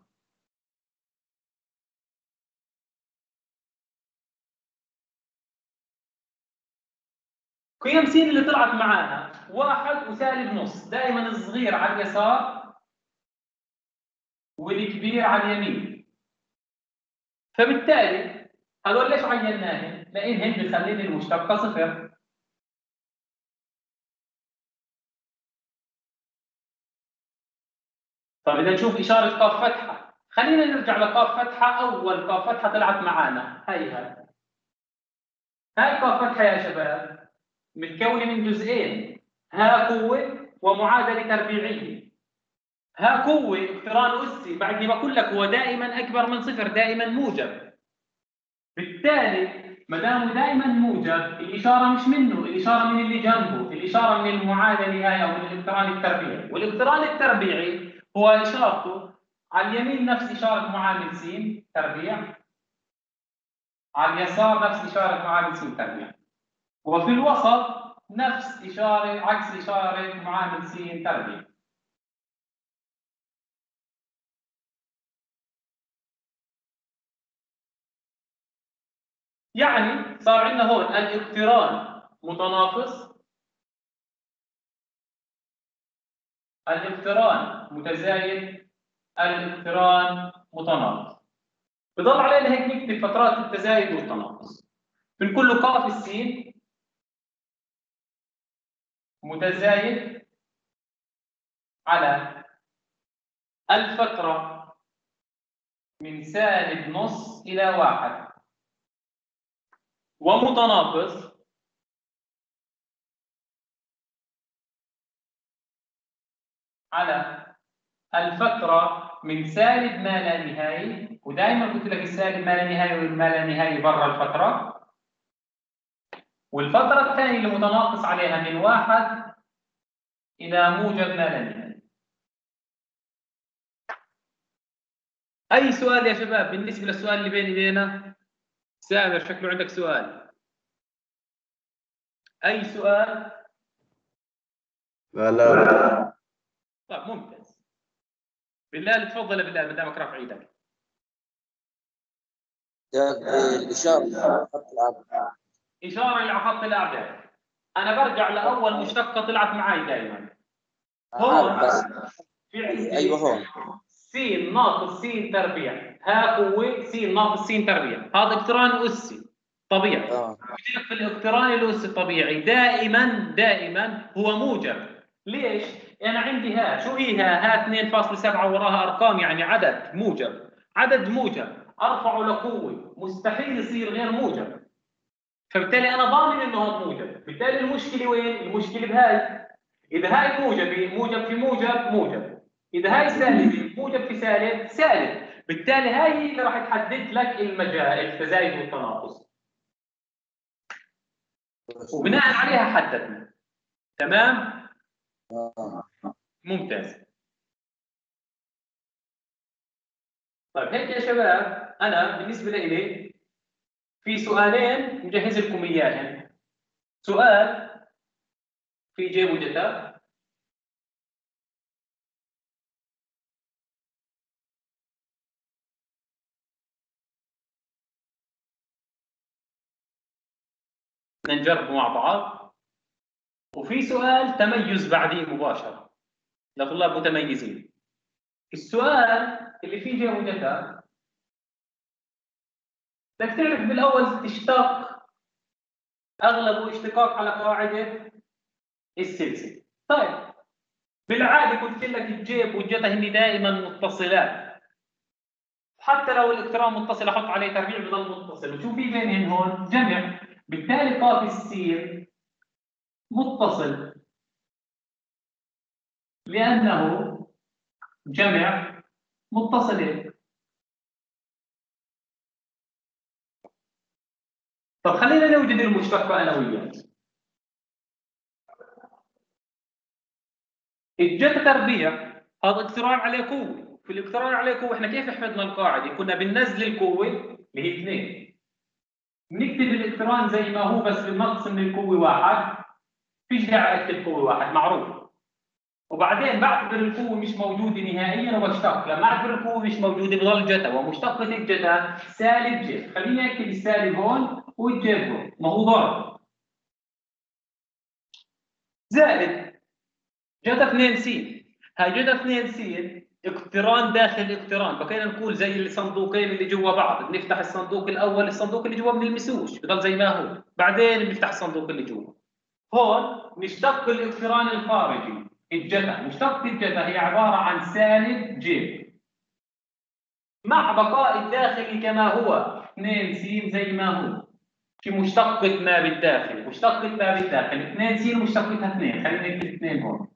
قيم س اللي طلعت معانا واحد وسالب نص، دائما الصغير على اليسار والكبير على اليمين. فبالتالي هذول ليش عيناهم؟ لانهم بخلين المشتقه صفر. طيب بدنا نشوف اشاره ق فتحه، خلينا نرجع لق فتحه. اول ق فتحه طلعت معانا هي هاي هاي ق فتحه يا شباب، متكونه من جزئين، ها قوه ومعادله تربيعيه. ها قوه اقتران اسي، بعد ما بقول لك هو دائما اكبر من صفر، دائما موجب. بالتالي ما دام دائما موجب، الاشاره مش منه، الاشاره من اللي جنبه، الاشاره من المعادله هاي او من الاقتران التربيعي. والاقتران التربيعي هو اشارته على اليمين نفس اشاره معامل س تربيع، على اليسار نفس اشاره معامل س تربيع، وفي الوسط نفس اشاره عكس اشاره معامل س تربيع. يعني صار عندنا هون الاقتران متناقص، الاقتران متزايد، الاقتران متناقص. بضل علينا هيك نكتب فترات التزايد والتناقص. بنقول له ق السين متزايد على الفترة من سالب نص إلى واحد، ومتناقص على الفترة من سالب ما لا نهاية، ودائما قلت لك السالب ما لا نهاية والما لا نهاية برا الفترة، والفترة الثانية اللي متناقص عليها من واحد إلى موجب ما لا نهاية. أي سؤال يا شباب بالنسبة للسؤال اللي بيني بينه؟ سامر شكله عندك سؤال. أي سؤال؟ لا لا. طيب ممتاز. بالله تفضل بالله ما دامك رافع ايدك. الإشارة خط الأعداد. إشارة إلى خط الأعداد. أنا برجع لأول مشتقة طلعت معي دائما. هون في عندي أيوه هون س ناقص س تربيع، ها قوة س ناقص س تربيع، هذا اقتران أسي طبيعي. آه. في الاقتران الأسي الطبيعي دائما دائما هو موجب. ليش؟ أنا عندي ها، شو هي ها؟ ها اثنين فاصلة سبعة وراها أرقام، يعني عدد موجب. عدد موجب أرفعه لقوة مستحيل يصير غير موجب. فبالتالي أنا ضامن إنه هذا موجب. بالتالي المشكلة وين؟ المشكلة بهاي. إذا هاي موجبة، موجب في موجب موجب. إذا هاي سالبة، موجب في سالب سالب. بالتالي هاي هي اللي راح تحدد لك المجال التزايد والتناقص. وبناء عليها حددنا. تمام؟ ممتاز. طيب هيك يا شباب، أنا بالنسبة لي في سؤالين مجهز لكم إياهم. سؤال في جيب وجتا، بدنا نجربه مع بعض. وفي سؤال تميز بعديه مباشرة لطلاب متميزين. السؤال اللي فيه جيب وجتا بدك تعرف بالاول تشتق، اغلبه اشتقاق على قاعده السلسله. طيب بالعاده قلت لك الجيب والجتا هن دائما متصلات، حتى لو الاقتران متصل احط عليه تربيع بضل متصل، وشو في بينهن هون؟ جمع، بالتالي قاف السين متصل لانه جمع متصلين. طب خلينا نوجد المشتقة انا وياك. الجتا تربيع هذا اقتران عليه قوة، في الاقتران عليه قوة احنا كيف حفظنا القاعدة؟ كنا بننزل القوة اللي هي اثنين، نكتب الاقتران زي ما هو بس بنقص من القوة واحد، فيش داعي اكتب قوة واحد معروف، وبعدين بعتبر القوة مش موجودة نهائيا وبشتق، لما اعتبر القوة مش موجودة بضل جتا، ومشتقة الجتا سالب ج، خليني اكتب السالب هون والجيب هون، ما هو ضرب زائد جتا اثنين س، هاي جتا اثنين س اقتران داخل اقتران، فكينا نقول زي الصندوقين اللي جوا بعض، بنفتح الصندوق الاول، الصندوق اللي جوا ما بنلمسوش بضل زي ما هو، بعدين بنفتح الصندوق اللي جوا. هون نشتق الاقتران الخارجي الجتا، مشتقة الجتا هي عبارة عن سالب ج مع بقاء الداخلي كما هو اثنين س زي ما هو، في مشتقة ما بالداخل، مشتقة ما بالداخل اثنين س ومشتقتها اثنين، خلينا نكتب اثنين هون.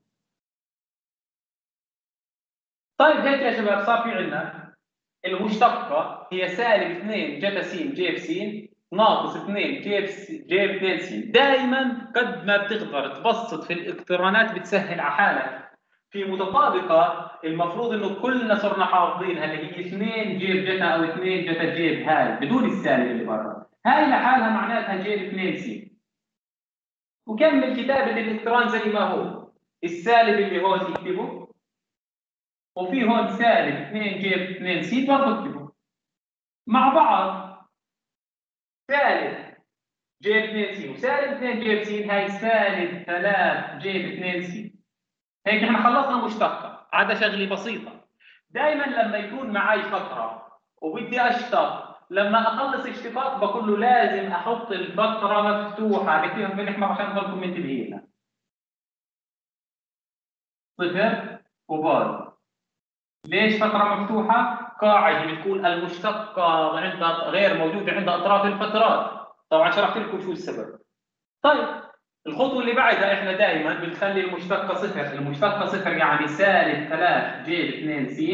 طيب هيك يا شباب صار في عندنا المشتقة هي سالب اثنين جتا س جيب س ناقص اثنين جيب س جيب اثنين س. دائما قد ما بتقدر تبسط في الاقترانات بتسهل على حالك. في متطابقة المفروض انه كلنا صرنا حافظينها اللي هي اثنين جيب جتا او اثنين جتا جيب هاي بدون السالب اللي برا، هاي لحالها معناتها جيب اثنين س. وكمل كتابة الاقتران زي ما هو، السالب اللي هون اكتبه، وفي هون سالب اثنين جيب اثنين س برضه اكتبه مع بعض، سالب جيب اثنين س وسالب اثنين جيب س، هاي سالب ثلاثة جيب اثنين س. هيك احنا خلصنا مشتقة، عدا شغلة بسيطة. دائما لما يكون معي فترة وبدي اشتق، لما اخلص اشتقاق بقول له لازم احط الفترة مفتوحة، بكتبها بنحمر عشان تضلكم منتبهين. صفر وباي. ليش فترة مفتوحة؟ قاعدة بتكون المشتقة عندها غير موجودة عند أطراف الفترات، طبعا شرحت لكم شو السبب. طيب الخطوة اللي بعدها احنا دائما بنخلي المشتقة صفر، المشتقة صفر يعني سالب ثلاثة جيب اثنين س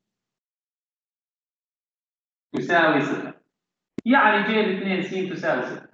تساوي صفر، يعني جيب اثنين س تساوي صفر.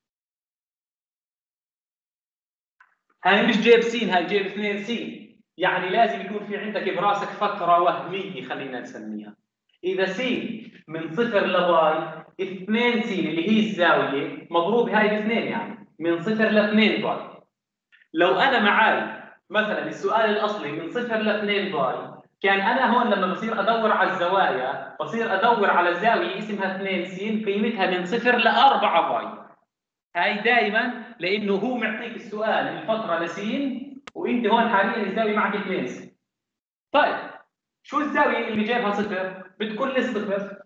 هاي مش جيب س، هاي جيب اثنين س، يعني لازم يكون في عندك براسك فترة وهمية خلينا نسميها. إذا س من صفر لباي، اثنين س اللي هي الزاوية مضروب هاي باثنين، يعني من صفر لاثنين باي. لو أنا معاي مثلا السؤال الأصلي من صفر لاثنين باي، كان أنا هون لما بصير أدور على الزوايا بصير أدور على زاوية اسمها اثنين س قيمتها من صفر لأربعة باي. هاي دائما لأنه هو معطيك السؤال الفترة لس، وأنت هون حاليا الزاوية معك اثنين س. طيب شو الزاوية اللي جايبها صفر؟ بتكون لي صفر،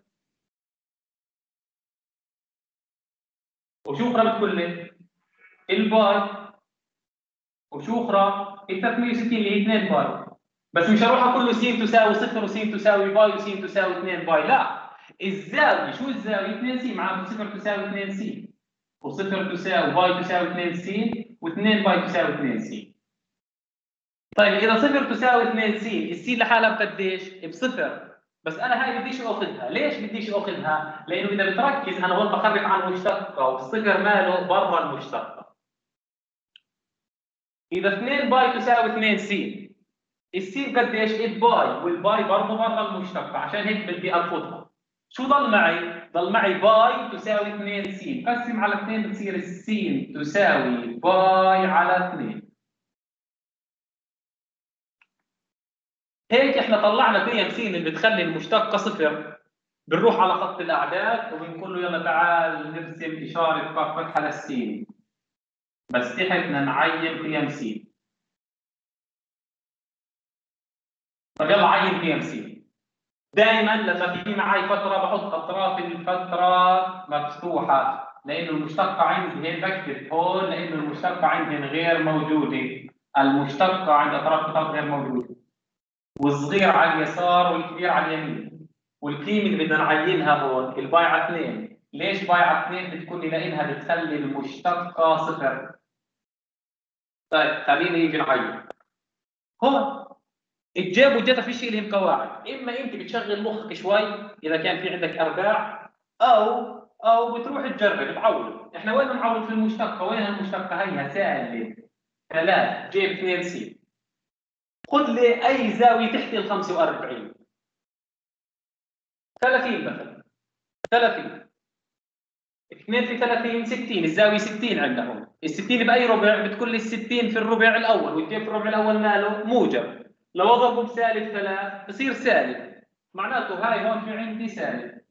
وشو أخرى بتكون لي؟ الباي، وشو أخرى؟ ال ثلاثمية وستين اللي هي اثنين باي. بس مش هروح أقول له س تساوي صفر وس تساوي باي وس تساوي اثنين باي، لا، الزاوية شو الزاوية؟ اثنين س معناته صفر تساوي اثنين س، وصفر تساوي باي تساوي اثنين س، و2 باي تساوي اثنين س. طيب إذا صفر تساوي اثنين س، الس لحالها بقديش؟ بصفر، بس أنا هاي بديش آخذها، ليش بديش آخذها؟ لأنه إذا بتركز أنا هون بخرج عن مشتقة، والصفر ماله برا المشتقة. إذا اثنين باي تساوي اثنين س، السين قديش؟ الباي، والباي برضه برا المشتقة، عشان هيك بدي أرفضها. شو ضل معي؟ ضل معي باي تساوي اثنين س، قسم على اثنين بتصير السين تساوي باي على اثنين. هيك احنا طلعنا قيم س اللي بتخلي المشتقة صفر. بنروح على خط الأعداد وبنقول له يلا تعال نرسم إشارة فتحة للسين، بس تحت بدنا نعين قيم س. طيب يلا عين قيم س. دائما لما في معي فترة بحط أطراف الفترة مفتوحة، لأنه المشتقة عندي هين بكتب هون لأنه المشتقة عندي غير موجودة، المشتقة عند أطراف الخط غير موجودة، والصغير على اليسار والكبير على اليمين، والقيمة اللي بدنا نعينها هون الباي على اثنين. ليش باي على اثنين؟ بتكون لأنها بتخلي المشتقة صفر. طيب خلينا نيجي نعين هون الجاب والجتا في شيء لهم قواعد، اما انت بتشغل مخك شوي اذا كان في عندك ارباع، او او بتروح تجرب تعوض. احنا وين بنعوض في المشتقه؟ وين المشتقه؟ هيها سالب ثلاثة جيب اثنين سي. خذ لي اي زاويه تحت ال خمسة وأربعين، ثلاثين مثلا، ثلاثين اثنين في ثلاثين ستين، الزاويه ستين عندنا هون. ال ستين باي ربع؟ بتكون لي ستين في الربع الاول، والجيب في الربع الاول ماله موجب. لو اضربه بسالب ثلاث بصير سالب، معناته هاي هون في عندي سالب.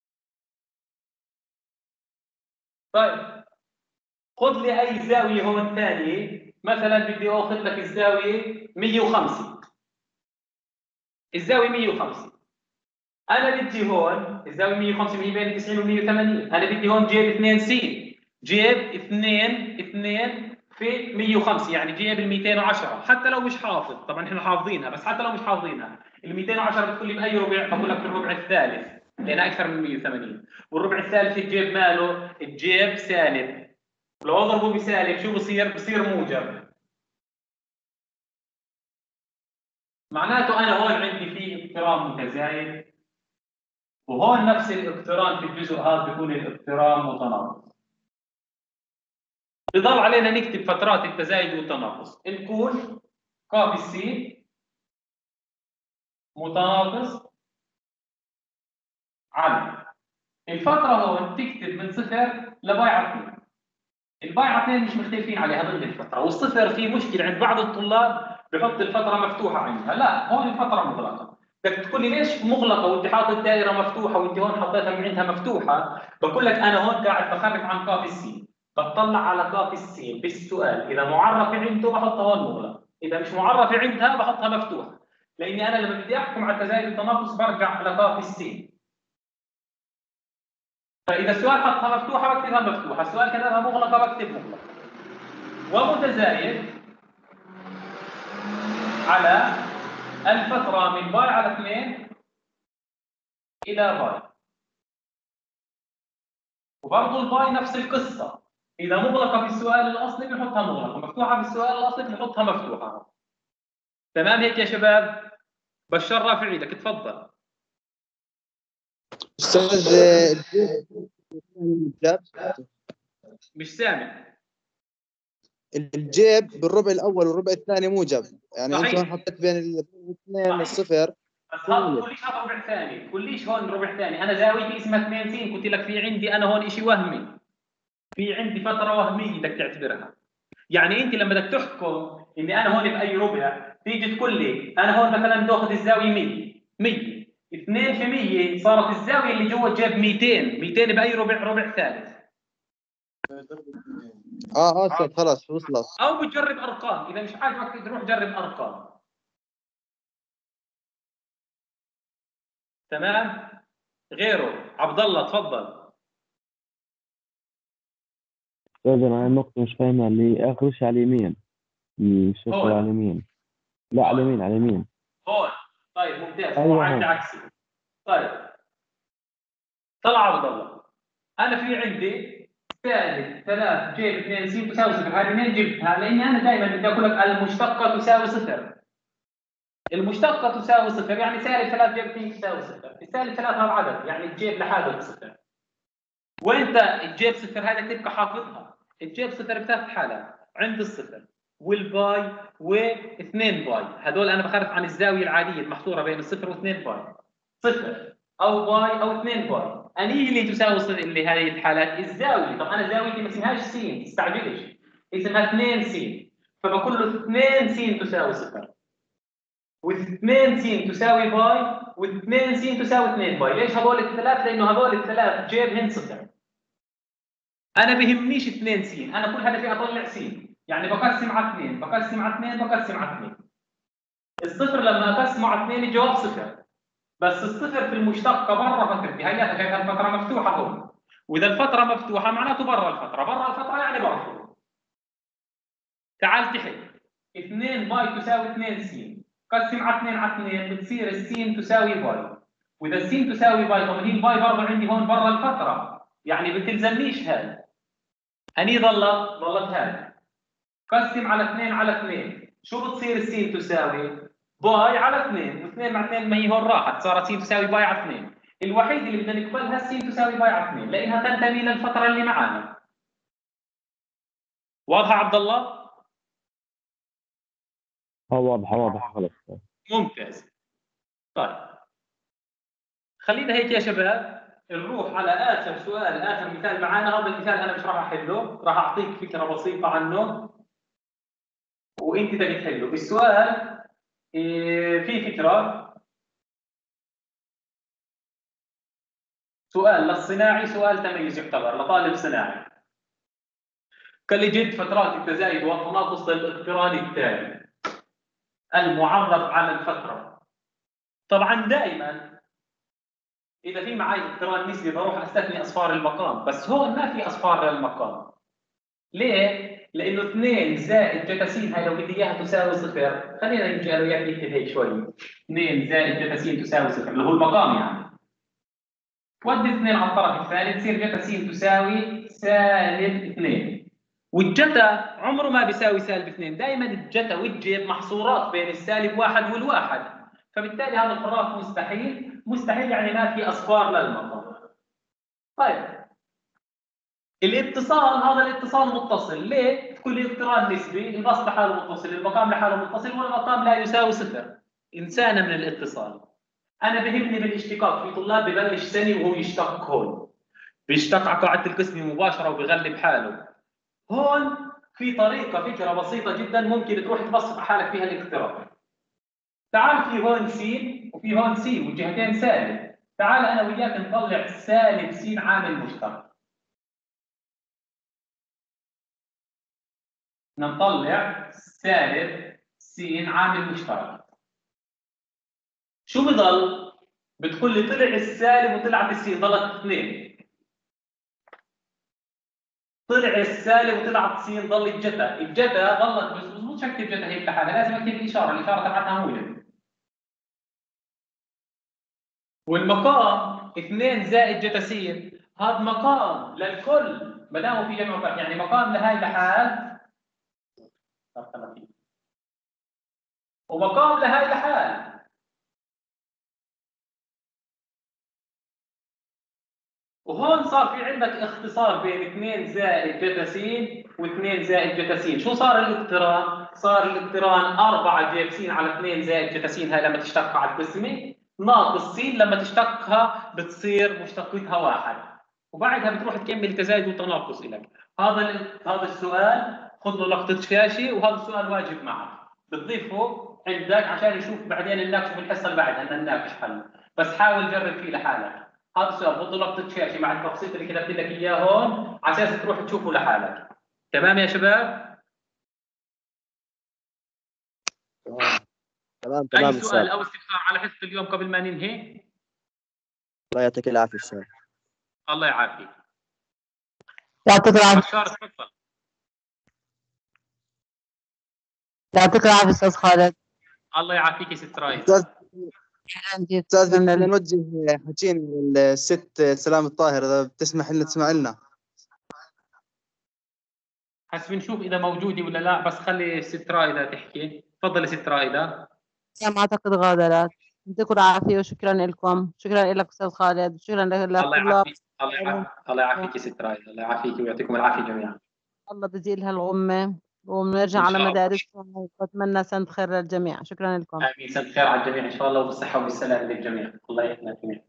طيب خذ لي اي زاويه هون ثانيه، مثلا بدي اخذ لك الزاويه مية وخمسة، الزاويه مية وخمسة. انا بدي هون الزاويه مية وخمسة هي بين تسعين و مية وثمانين، انا بدي هون جيب اثنين سي، جيب اثنين اثنين في مية وخمسة، يعني جيب ال مئتين وعشرة. حتى لو مش حافظ، طبعا احنا حافظينها، بس حتى لو مش حافظينها ال مئتين وعشرة بتقول لي باي ربع؟ بقول لك في الربع الثالث لانها اكثر من مية وثمانين، والربع الثالث الجيب ماله؟ الجيب سالب. لو اضربه بسالب شو بصير؟ بصير موجب. معناته انا هون عندي في اقتران متزايد، وهون نفس الاقتران في الجزء هذا بيكون الاقتران متناقص. بضل علينا نكتب فترات التزايد والتناقص. نقول ك في سي متناقص على الفترة هون تكتب من صفر لباي على اثنين. الباي على اثنين مش مختلفين عليها ضمن الفترة، والصفر في مشكلة عند بعض الطلاب بحط الفترة مفتوحة عندها، لا هون الفترة مغلقة. بدك تقول لي ليش مغلقة وانت حاطط الدائرة مفتوحة وانت هون حطيتها من عندها مفتوحة؟ بقول لك انا هون قاعد بخرج عن ك في السي، بطلع على ك في السي بالسؤال، اذا معرفة عنده بحطها هون مغلقة، اذا مش معرفة عندها بحطها مفتوحة، لاني انا لما بدي احكم على التزايد والتناقص برجع على ك في السي. فاذا السؤال حطها مفتوحة بكتبها مفتوحة، السؤال كتبها مغلقة بكتب مغلقة. ومتزايد على الفترة من باي على اثنين إلى باي. وبرضه الباي نفس القصة، إذا مغلقة في السؤال الأصلي بنحطها مغلقة، مفتوحة في السؤال الأصلي بنحطها مفتوحة. تمام هيك يا شباب؟ بشار رافع ايدك، تفضل. أستاذ الجيب مش سامع. الجيب بالربع الأول والربع الثاني موجب، يعني صحيح. أنت هون حطيت بين الاثنين والصفر. بس هذا تقوليش هذا ربع ثاني، تقوليش هون ربع ثاني، أنا زاويتي اسمها اثنين سين، قلت لك في عندي أنا هون شيء وهمي، في عندي فترة وهمية بدك تعتبرها. يعني أنت لما بدك تحكم إني أنا هون بأي ربع، تيجي تقول لي أنا هون مثلا بدي آخذ الزاوية مية، مية اثنين في مية صارت الزاوية اللي جوا جاب مئتين، مئتين بأي ربع؟ ربع ثالث. اه اه استاذ خلاص وصلت. او بتجرب ارقام، اذا مش عاجبك تروح جرب ارقام. تمام؟ غيره عبد الله تفضل. استاذ انا النقطة مش فاهمها، اللي اخر شيء على اليمين، الشكل على اليمين. لا على اليمين، على اليمين هون. طيب ممتاز، هو أيوة عندي عكسي. طيب طلع عبد الله، انا في عندي سالب ثلاثة جيب اثنين س تساوي صفر، هذه منين جبتها؟ لاني انا دائما بدي اقول لك المشتقة تساوي صفر. المشتقة تساوي صفر يعني سالب ثلاثة جيب اثنين تساوي صفر، السالب ثلاثة هذا عدد يعني الجيب لحاله بصفر. وانت الجيب صفر هذا تبقى حافظها، الجيب صفر بثلاث حالات، عند الصفر والباي واثنين باي، هذول انا بخرج عن الزاويه العاديه المحصوره بين الصفر واثنين باي، صفر او باي او اثنين باي. انهي اللي تساوي صفر اللي هذه الحالات؟ الزاويه. طب انا زاويتي ما اسمهاش س، تستعجلش، اسمها اثنين س، فبقول له اثنين س تساوي صفر، واثنين س تساوي باي، واثنين س تساوي اثنين باي. ليش هذول الثلاث؟ لانه هذول الثلاث جيبهن صفر. انا بهمنيش اثنين س، انا كل هدفي اطلع س، يعني بقسم على اثنين، بقسم على اثنين، بقسم على اثنين. الصفر لما اقسمه على اثنين الجواب صفر، بس الصفر في المشتقه برا فترتي، هيها شايف الفتره مفتوحه هون، واذا الفتره مفتوحه معناته برا الفتره، برا الفتره يعني برفض. تعال تحت، اثنين باي تساوي اثنين س، قسم على اثنين على اثنين بتصير السين تساوي باي، واذا السين تساوي باي طب هي الباي برضه عندي هون برا الفتره، يعني بتلزمنيش هذا. اني ضلت ضلت هذا قسم على اثنين على اثنين، شو بتصير السين تساوي؟ باي على اثنين، واثنين مع اثنين ما هي هون راحت، صارت سين تساوي باي على اثنين. الوحيد اللي بدنا نقبلها السين تساوي باي على اثنين لانها تنتمي للفتره اللي معانا. واضحه عبد الله؟ اه واضحة واضحة خلص. ممتاز. طيب خلينا هيك يا شباب نروح على اخر سؤال، اخر مثال معانا. هذا المثال انا مش راح احله، راح اعطيك فكره بسيطه عنه وانت بدك تحله. السؤال إيه في فكره، سؤال للصناعي، سؤال تميز يعتبر لطالب صناعي. كالجد فترات التزايد والتناقص للاقتران التالي المعرف على الفتره. طبعا دائما اذا في معي اقتران نسبي بروح استثني اصفار المقام، بس هون ما في اصفار للمقام. ليه؟ لانه اثنين زائد جتا س هاي لو بدي اياها تساوي صفر، خلينا نجي انا وياك نكتب هيك شوي. اثنين زائد جتا س تساوي صفر اللي هو المقام يعني. ودي اثنين على الطرف الثاني تصير جتا س تساوي سالب اثنين. والجتا عمره ما بيساوي سالب اثنين، دائما الجتا والجيب محصورات بين السالب واحد والواحد، فبالتالي هذا الفراغ مستحيل، مستحيل يعني ما في اصفار للمقام. طيب الاتصال، هذا الاتصال متصل، ليه؟ كل اقتران نسبي، البسط لحاله متصل، المقام لحاله متصل، والمقام لا يساوي صفر. انسانه من الاتصال. انا بهمني بالاشتقاق، في طلاب ببلش سنه وهو يشتق هون، بيشتق على قاعده القسم مباشره وبغلب حاله. هون في طريقه، فكره بسيطه جدا ممكن تروح تبسط على حالك فيها الاقتران. تعال في هون س وفي هون س والجهتين سالب، تعال انا وياك نطلع سالب س عامل مشترك. نطلع سالب س عامل مشترك. شو بضل؟ بتقول لي طلع السالب وطلعت السين ضلت اثنين. طلع السالب وطلعت السين ضل الجتا، الجتا ضلت بس مش اكتب جتا هيك لحالها، لازم اكتب الاشاره، الاشاره تبعتها موجب. والمقام اثنين زائد جتا س، هذا مقام للكل ما دام في جمع وفرق، يعني مقام لهي لحال ومقام لهي لحال. وهون صار في عندك اختصار بين اثنين زائد جتا س و2 زائد جتا س. شو صار الاقتران؟ صار الاقتران أربعة جيب س على اثنين زائد جتا س، هاي لما تشتقها على القسمه، ناقص س لما تشتقها بتصير مشتقتها واحد، وبعدها بتروح تكمل تزايد وتناقص لك. هذا هذا السؤال خذ له لقطه شاشه، وهذا السؤال واجب معك بتضيفه عندك عشان يشوف بعدين نناقشه في الحصه اللي بعدها بدنا نناقش حل، بس حاول جرب فيه لحالك. هذا السؤال خذ له لقطه شاشه مع التبسيط اللي كتبت لك اياه هون على اساس تروح تشوفه لحالك. تمام يا شباب؟ تمام تمام. اي سؤال او استفسار على حصه اليوم قبل ما ننهي؟ الله يعطيك العافيه استاذ. الله يعافيك. يعطيك العافيه. بشار تفضل. يعطيك العافيه استاذ خالد. الله يعافيك يا ست رايد. استاذ بدنا نوجه حكينا للست سلام الطاهر اذا بتسمح لنا تسمع لنا. هسه بنشوف اذا موجوده ولا لا، بس خلي الست رائده تحكي. تفضلي ست رائده. ما اعتقد غادرت. يعطيكم العافيه وشكرا لكم. شكرا لك استاذ خالد، شكرا لك. الله يعافيك. الله يعافيك. الله يعافيك يا ست رائده. الله يعافيك ويعطيكم العافيه جميعا. الله بيزيلها الغمه ونرجع على مدارسنا، واتمنى سنه خير للجميع. شكرا لكم. امين. سنه خير على الجميع ان شاء الله وبالصحه وبالسلامه للجميع. الله يحفظنا الجميع.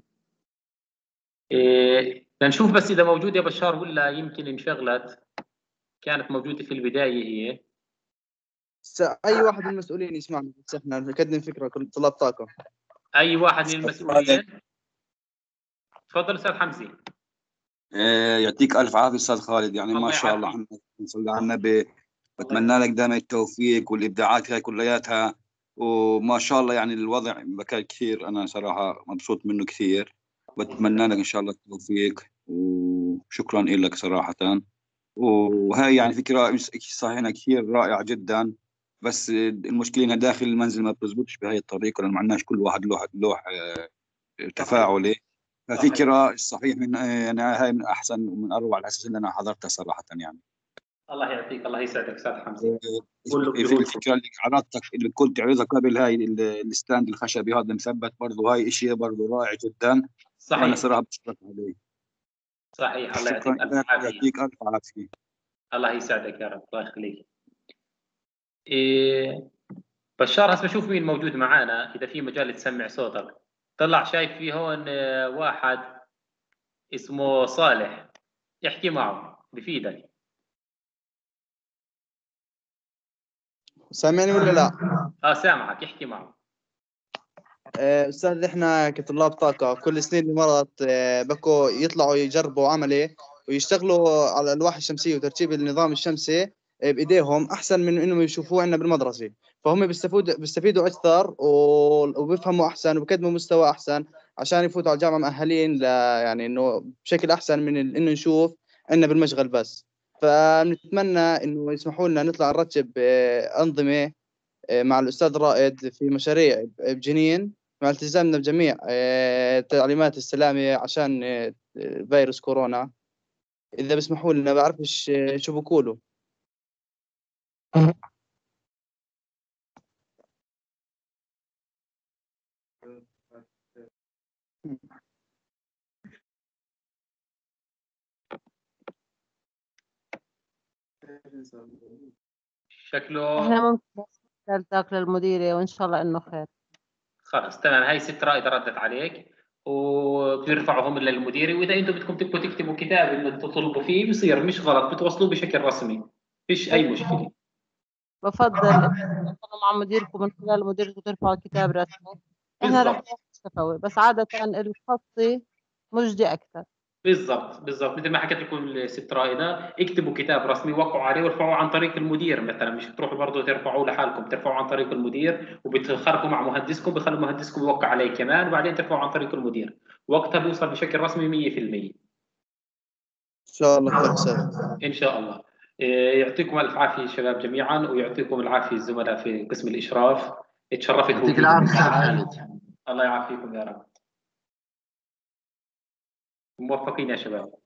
إيه لنشوف بس اذا موجوده يا بشار ولا يمكن انشغلت. كانت موجوده في البدايه هي. اي واحد من المسؤولين يسمعنا بس احنا نقدم فكره كل طلاب طاقه. اي واحد من المسؤولين. تفضل استاذ حمزي. يعطيك الف عافيه استاذ خالد، يعني ما شاء الله عنك صلى على النبي، بتمنى لك دائما التوفيق والابداعات هاي كلياتها، وما شاء الله يعني الوضع بكى كثير، انا صراحه مبسوط منه كثير، بتمنى لك ان شاء الله التوفيق وشكرا لك صراحه. وهي يعني فكره صحيحه كثير رائعه جدا، بس المشكله انها داخل المنزل ما بتزبطش بهي الطريقه، لان ما عندناش كل واحد له له تفاعلي. ففكره الصحيح من انا هاي من احسن ومن اروع الاساس اللي انا حضرتها صراحه يعني. الله يعطيك، الله يسعدك استاذ حمزه. في الفكره اللي عرضتك اللي كنت تعرضها قبل، هاي الستاند الخشبي هذا مثبت برضه، هاي شيء برضه رائع جدا. صحيح. وانا صراحه بشكرك عليه. صحيح. الله يعطيك الف عافيه. يعطيك الف عافيه. الله يسعدك يا رب، الله يخليك. إيه بشار، هسه بشوف مين موجود معانا، اذا في مجال تسمع صوتك. طلع شايف في هون واحد اسمه صالح، احكي معه بفيدك. سامعني ولا لا؟ اه سامعك، احكي معه. آه، استاذ احنا كطلاب طاقه كل السنين اللي مرت آه، بكوا يطلعوا يجربوا عملي ويشتغلوا على الالواح الشمسيه وترتيب النظام الشمسي آه، بايديهم احسن من انهم يشوفوه عندنا بالمدرسه، فهم بيستفيدوا بيستفيدوا اكثر وبيفهموا احسن وبيقدموا مستوى احسن عشان يفوتوا على الجامعه مؤهلين ل يعني انه بشكل احسن من انه نشوف عندنا بالمشغل بس. فنتمنى انه يسمحوا لنا نطلع نرتب آه، انظمه آه، مع الاستاذ رائد في مشاريع بجنين مع التزامنا بجميع آه، تعليمات السلامة عشان آه، فيروس كورونا. إذا بسمحوا لنا بعرفش آه، شو بقولوا. شكله احنا ممكن نرسلك للمديرة وإن شاء الله إنه خير. خلص تمام. هاي ست رائدة ردت عليك وبيرفعوا هم للمديري، واذا انتم بدكم تبقوا تكتبوا كتاب انه تطلبوا فيه بصير مش غلط، بتوصلوه بشكل رسمي، فيش اي مشكله. بفضل تتواصلوا مع مديركم من خلال مديركم ترفعوا كتاب رسمي. احنا رح بالضبط ناخذ شفوي بس عادة الخطي مجدي أكثر. بالضبط بالضبط مثل ما حكيت لكم الست رائدة، اكتبوا كتاب رسمي وقعوا عليه وارفعوه عن طريق المدير مثلا، مش تروحوا برضه ترفعوه لحالكم، ترفعوه عن طريق المدير وبتخرجوا مع مهندسكم، بخلوا مهندسكم يوقع عليه كمان وبعدين ترفعوه عن طريق المدير، وقتها بيوصل بشكل رسمي مية بالمية. إن شاء الله خير أستاذ. ان شاء الله. إيه، يعطيكم الف عافيه شباب جميعا، ويعطيكم العافيه الزملاء في قسم الاشراف. اتشرفت يعطيك العافيه استاذ خالد. الله يعافيكم يا رب. موفقين يا شباب.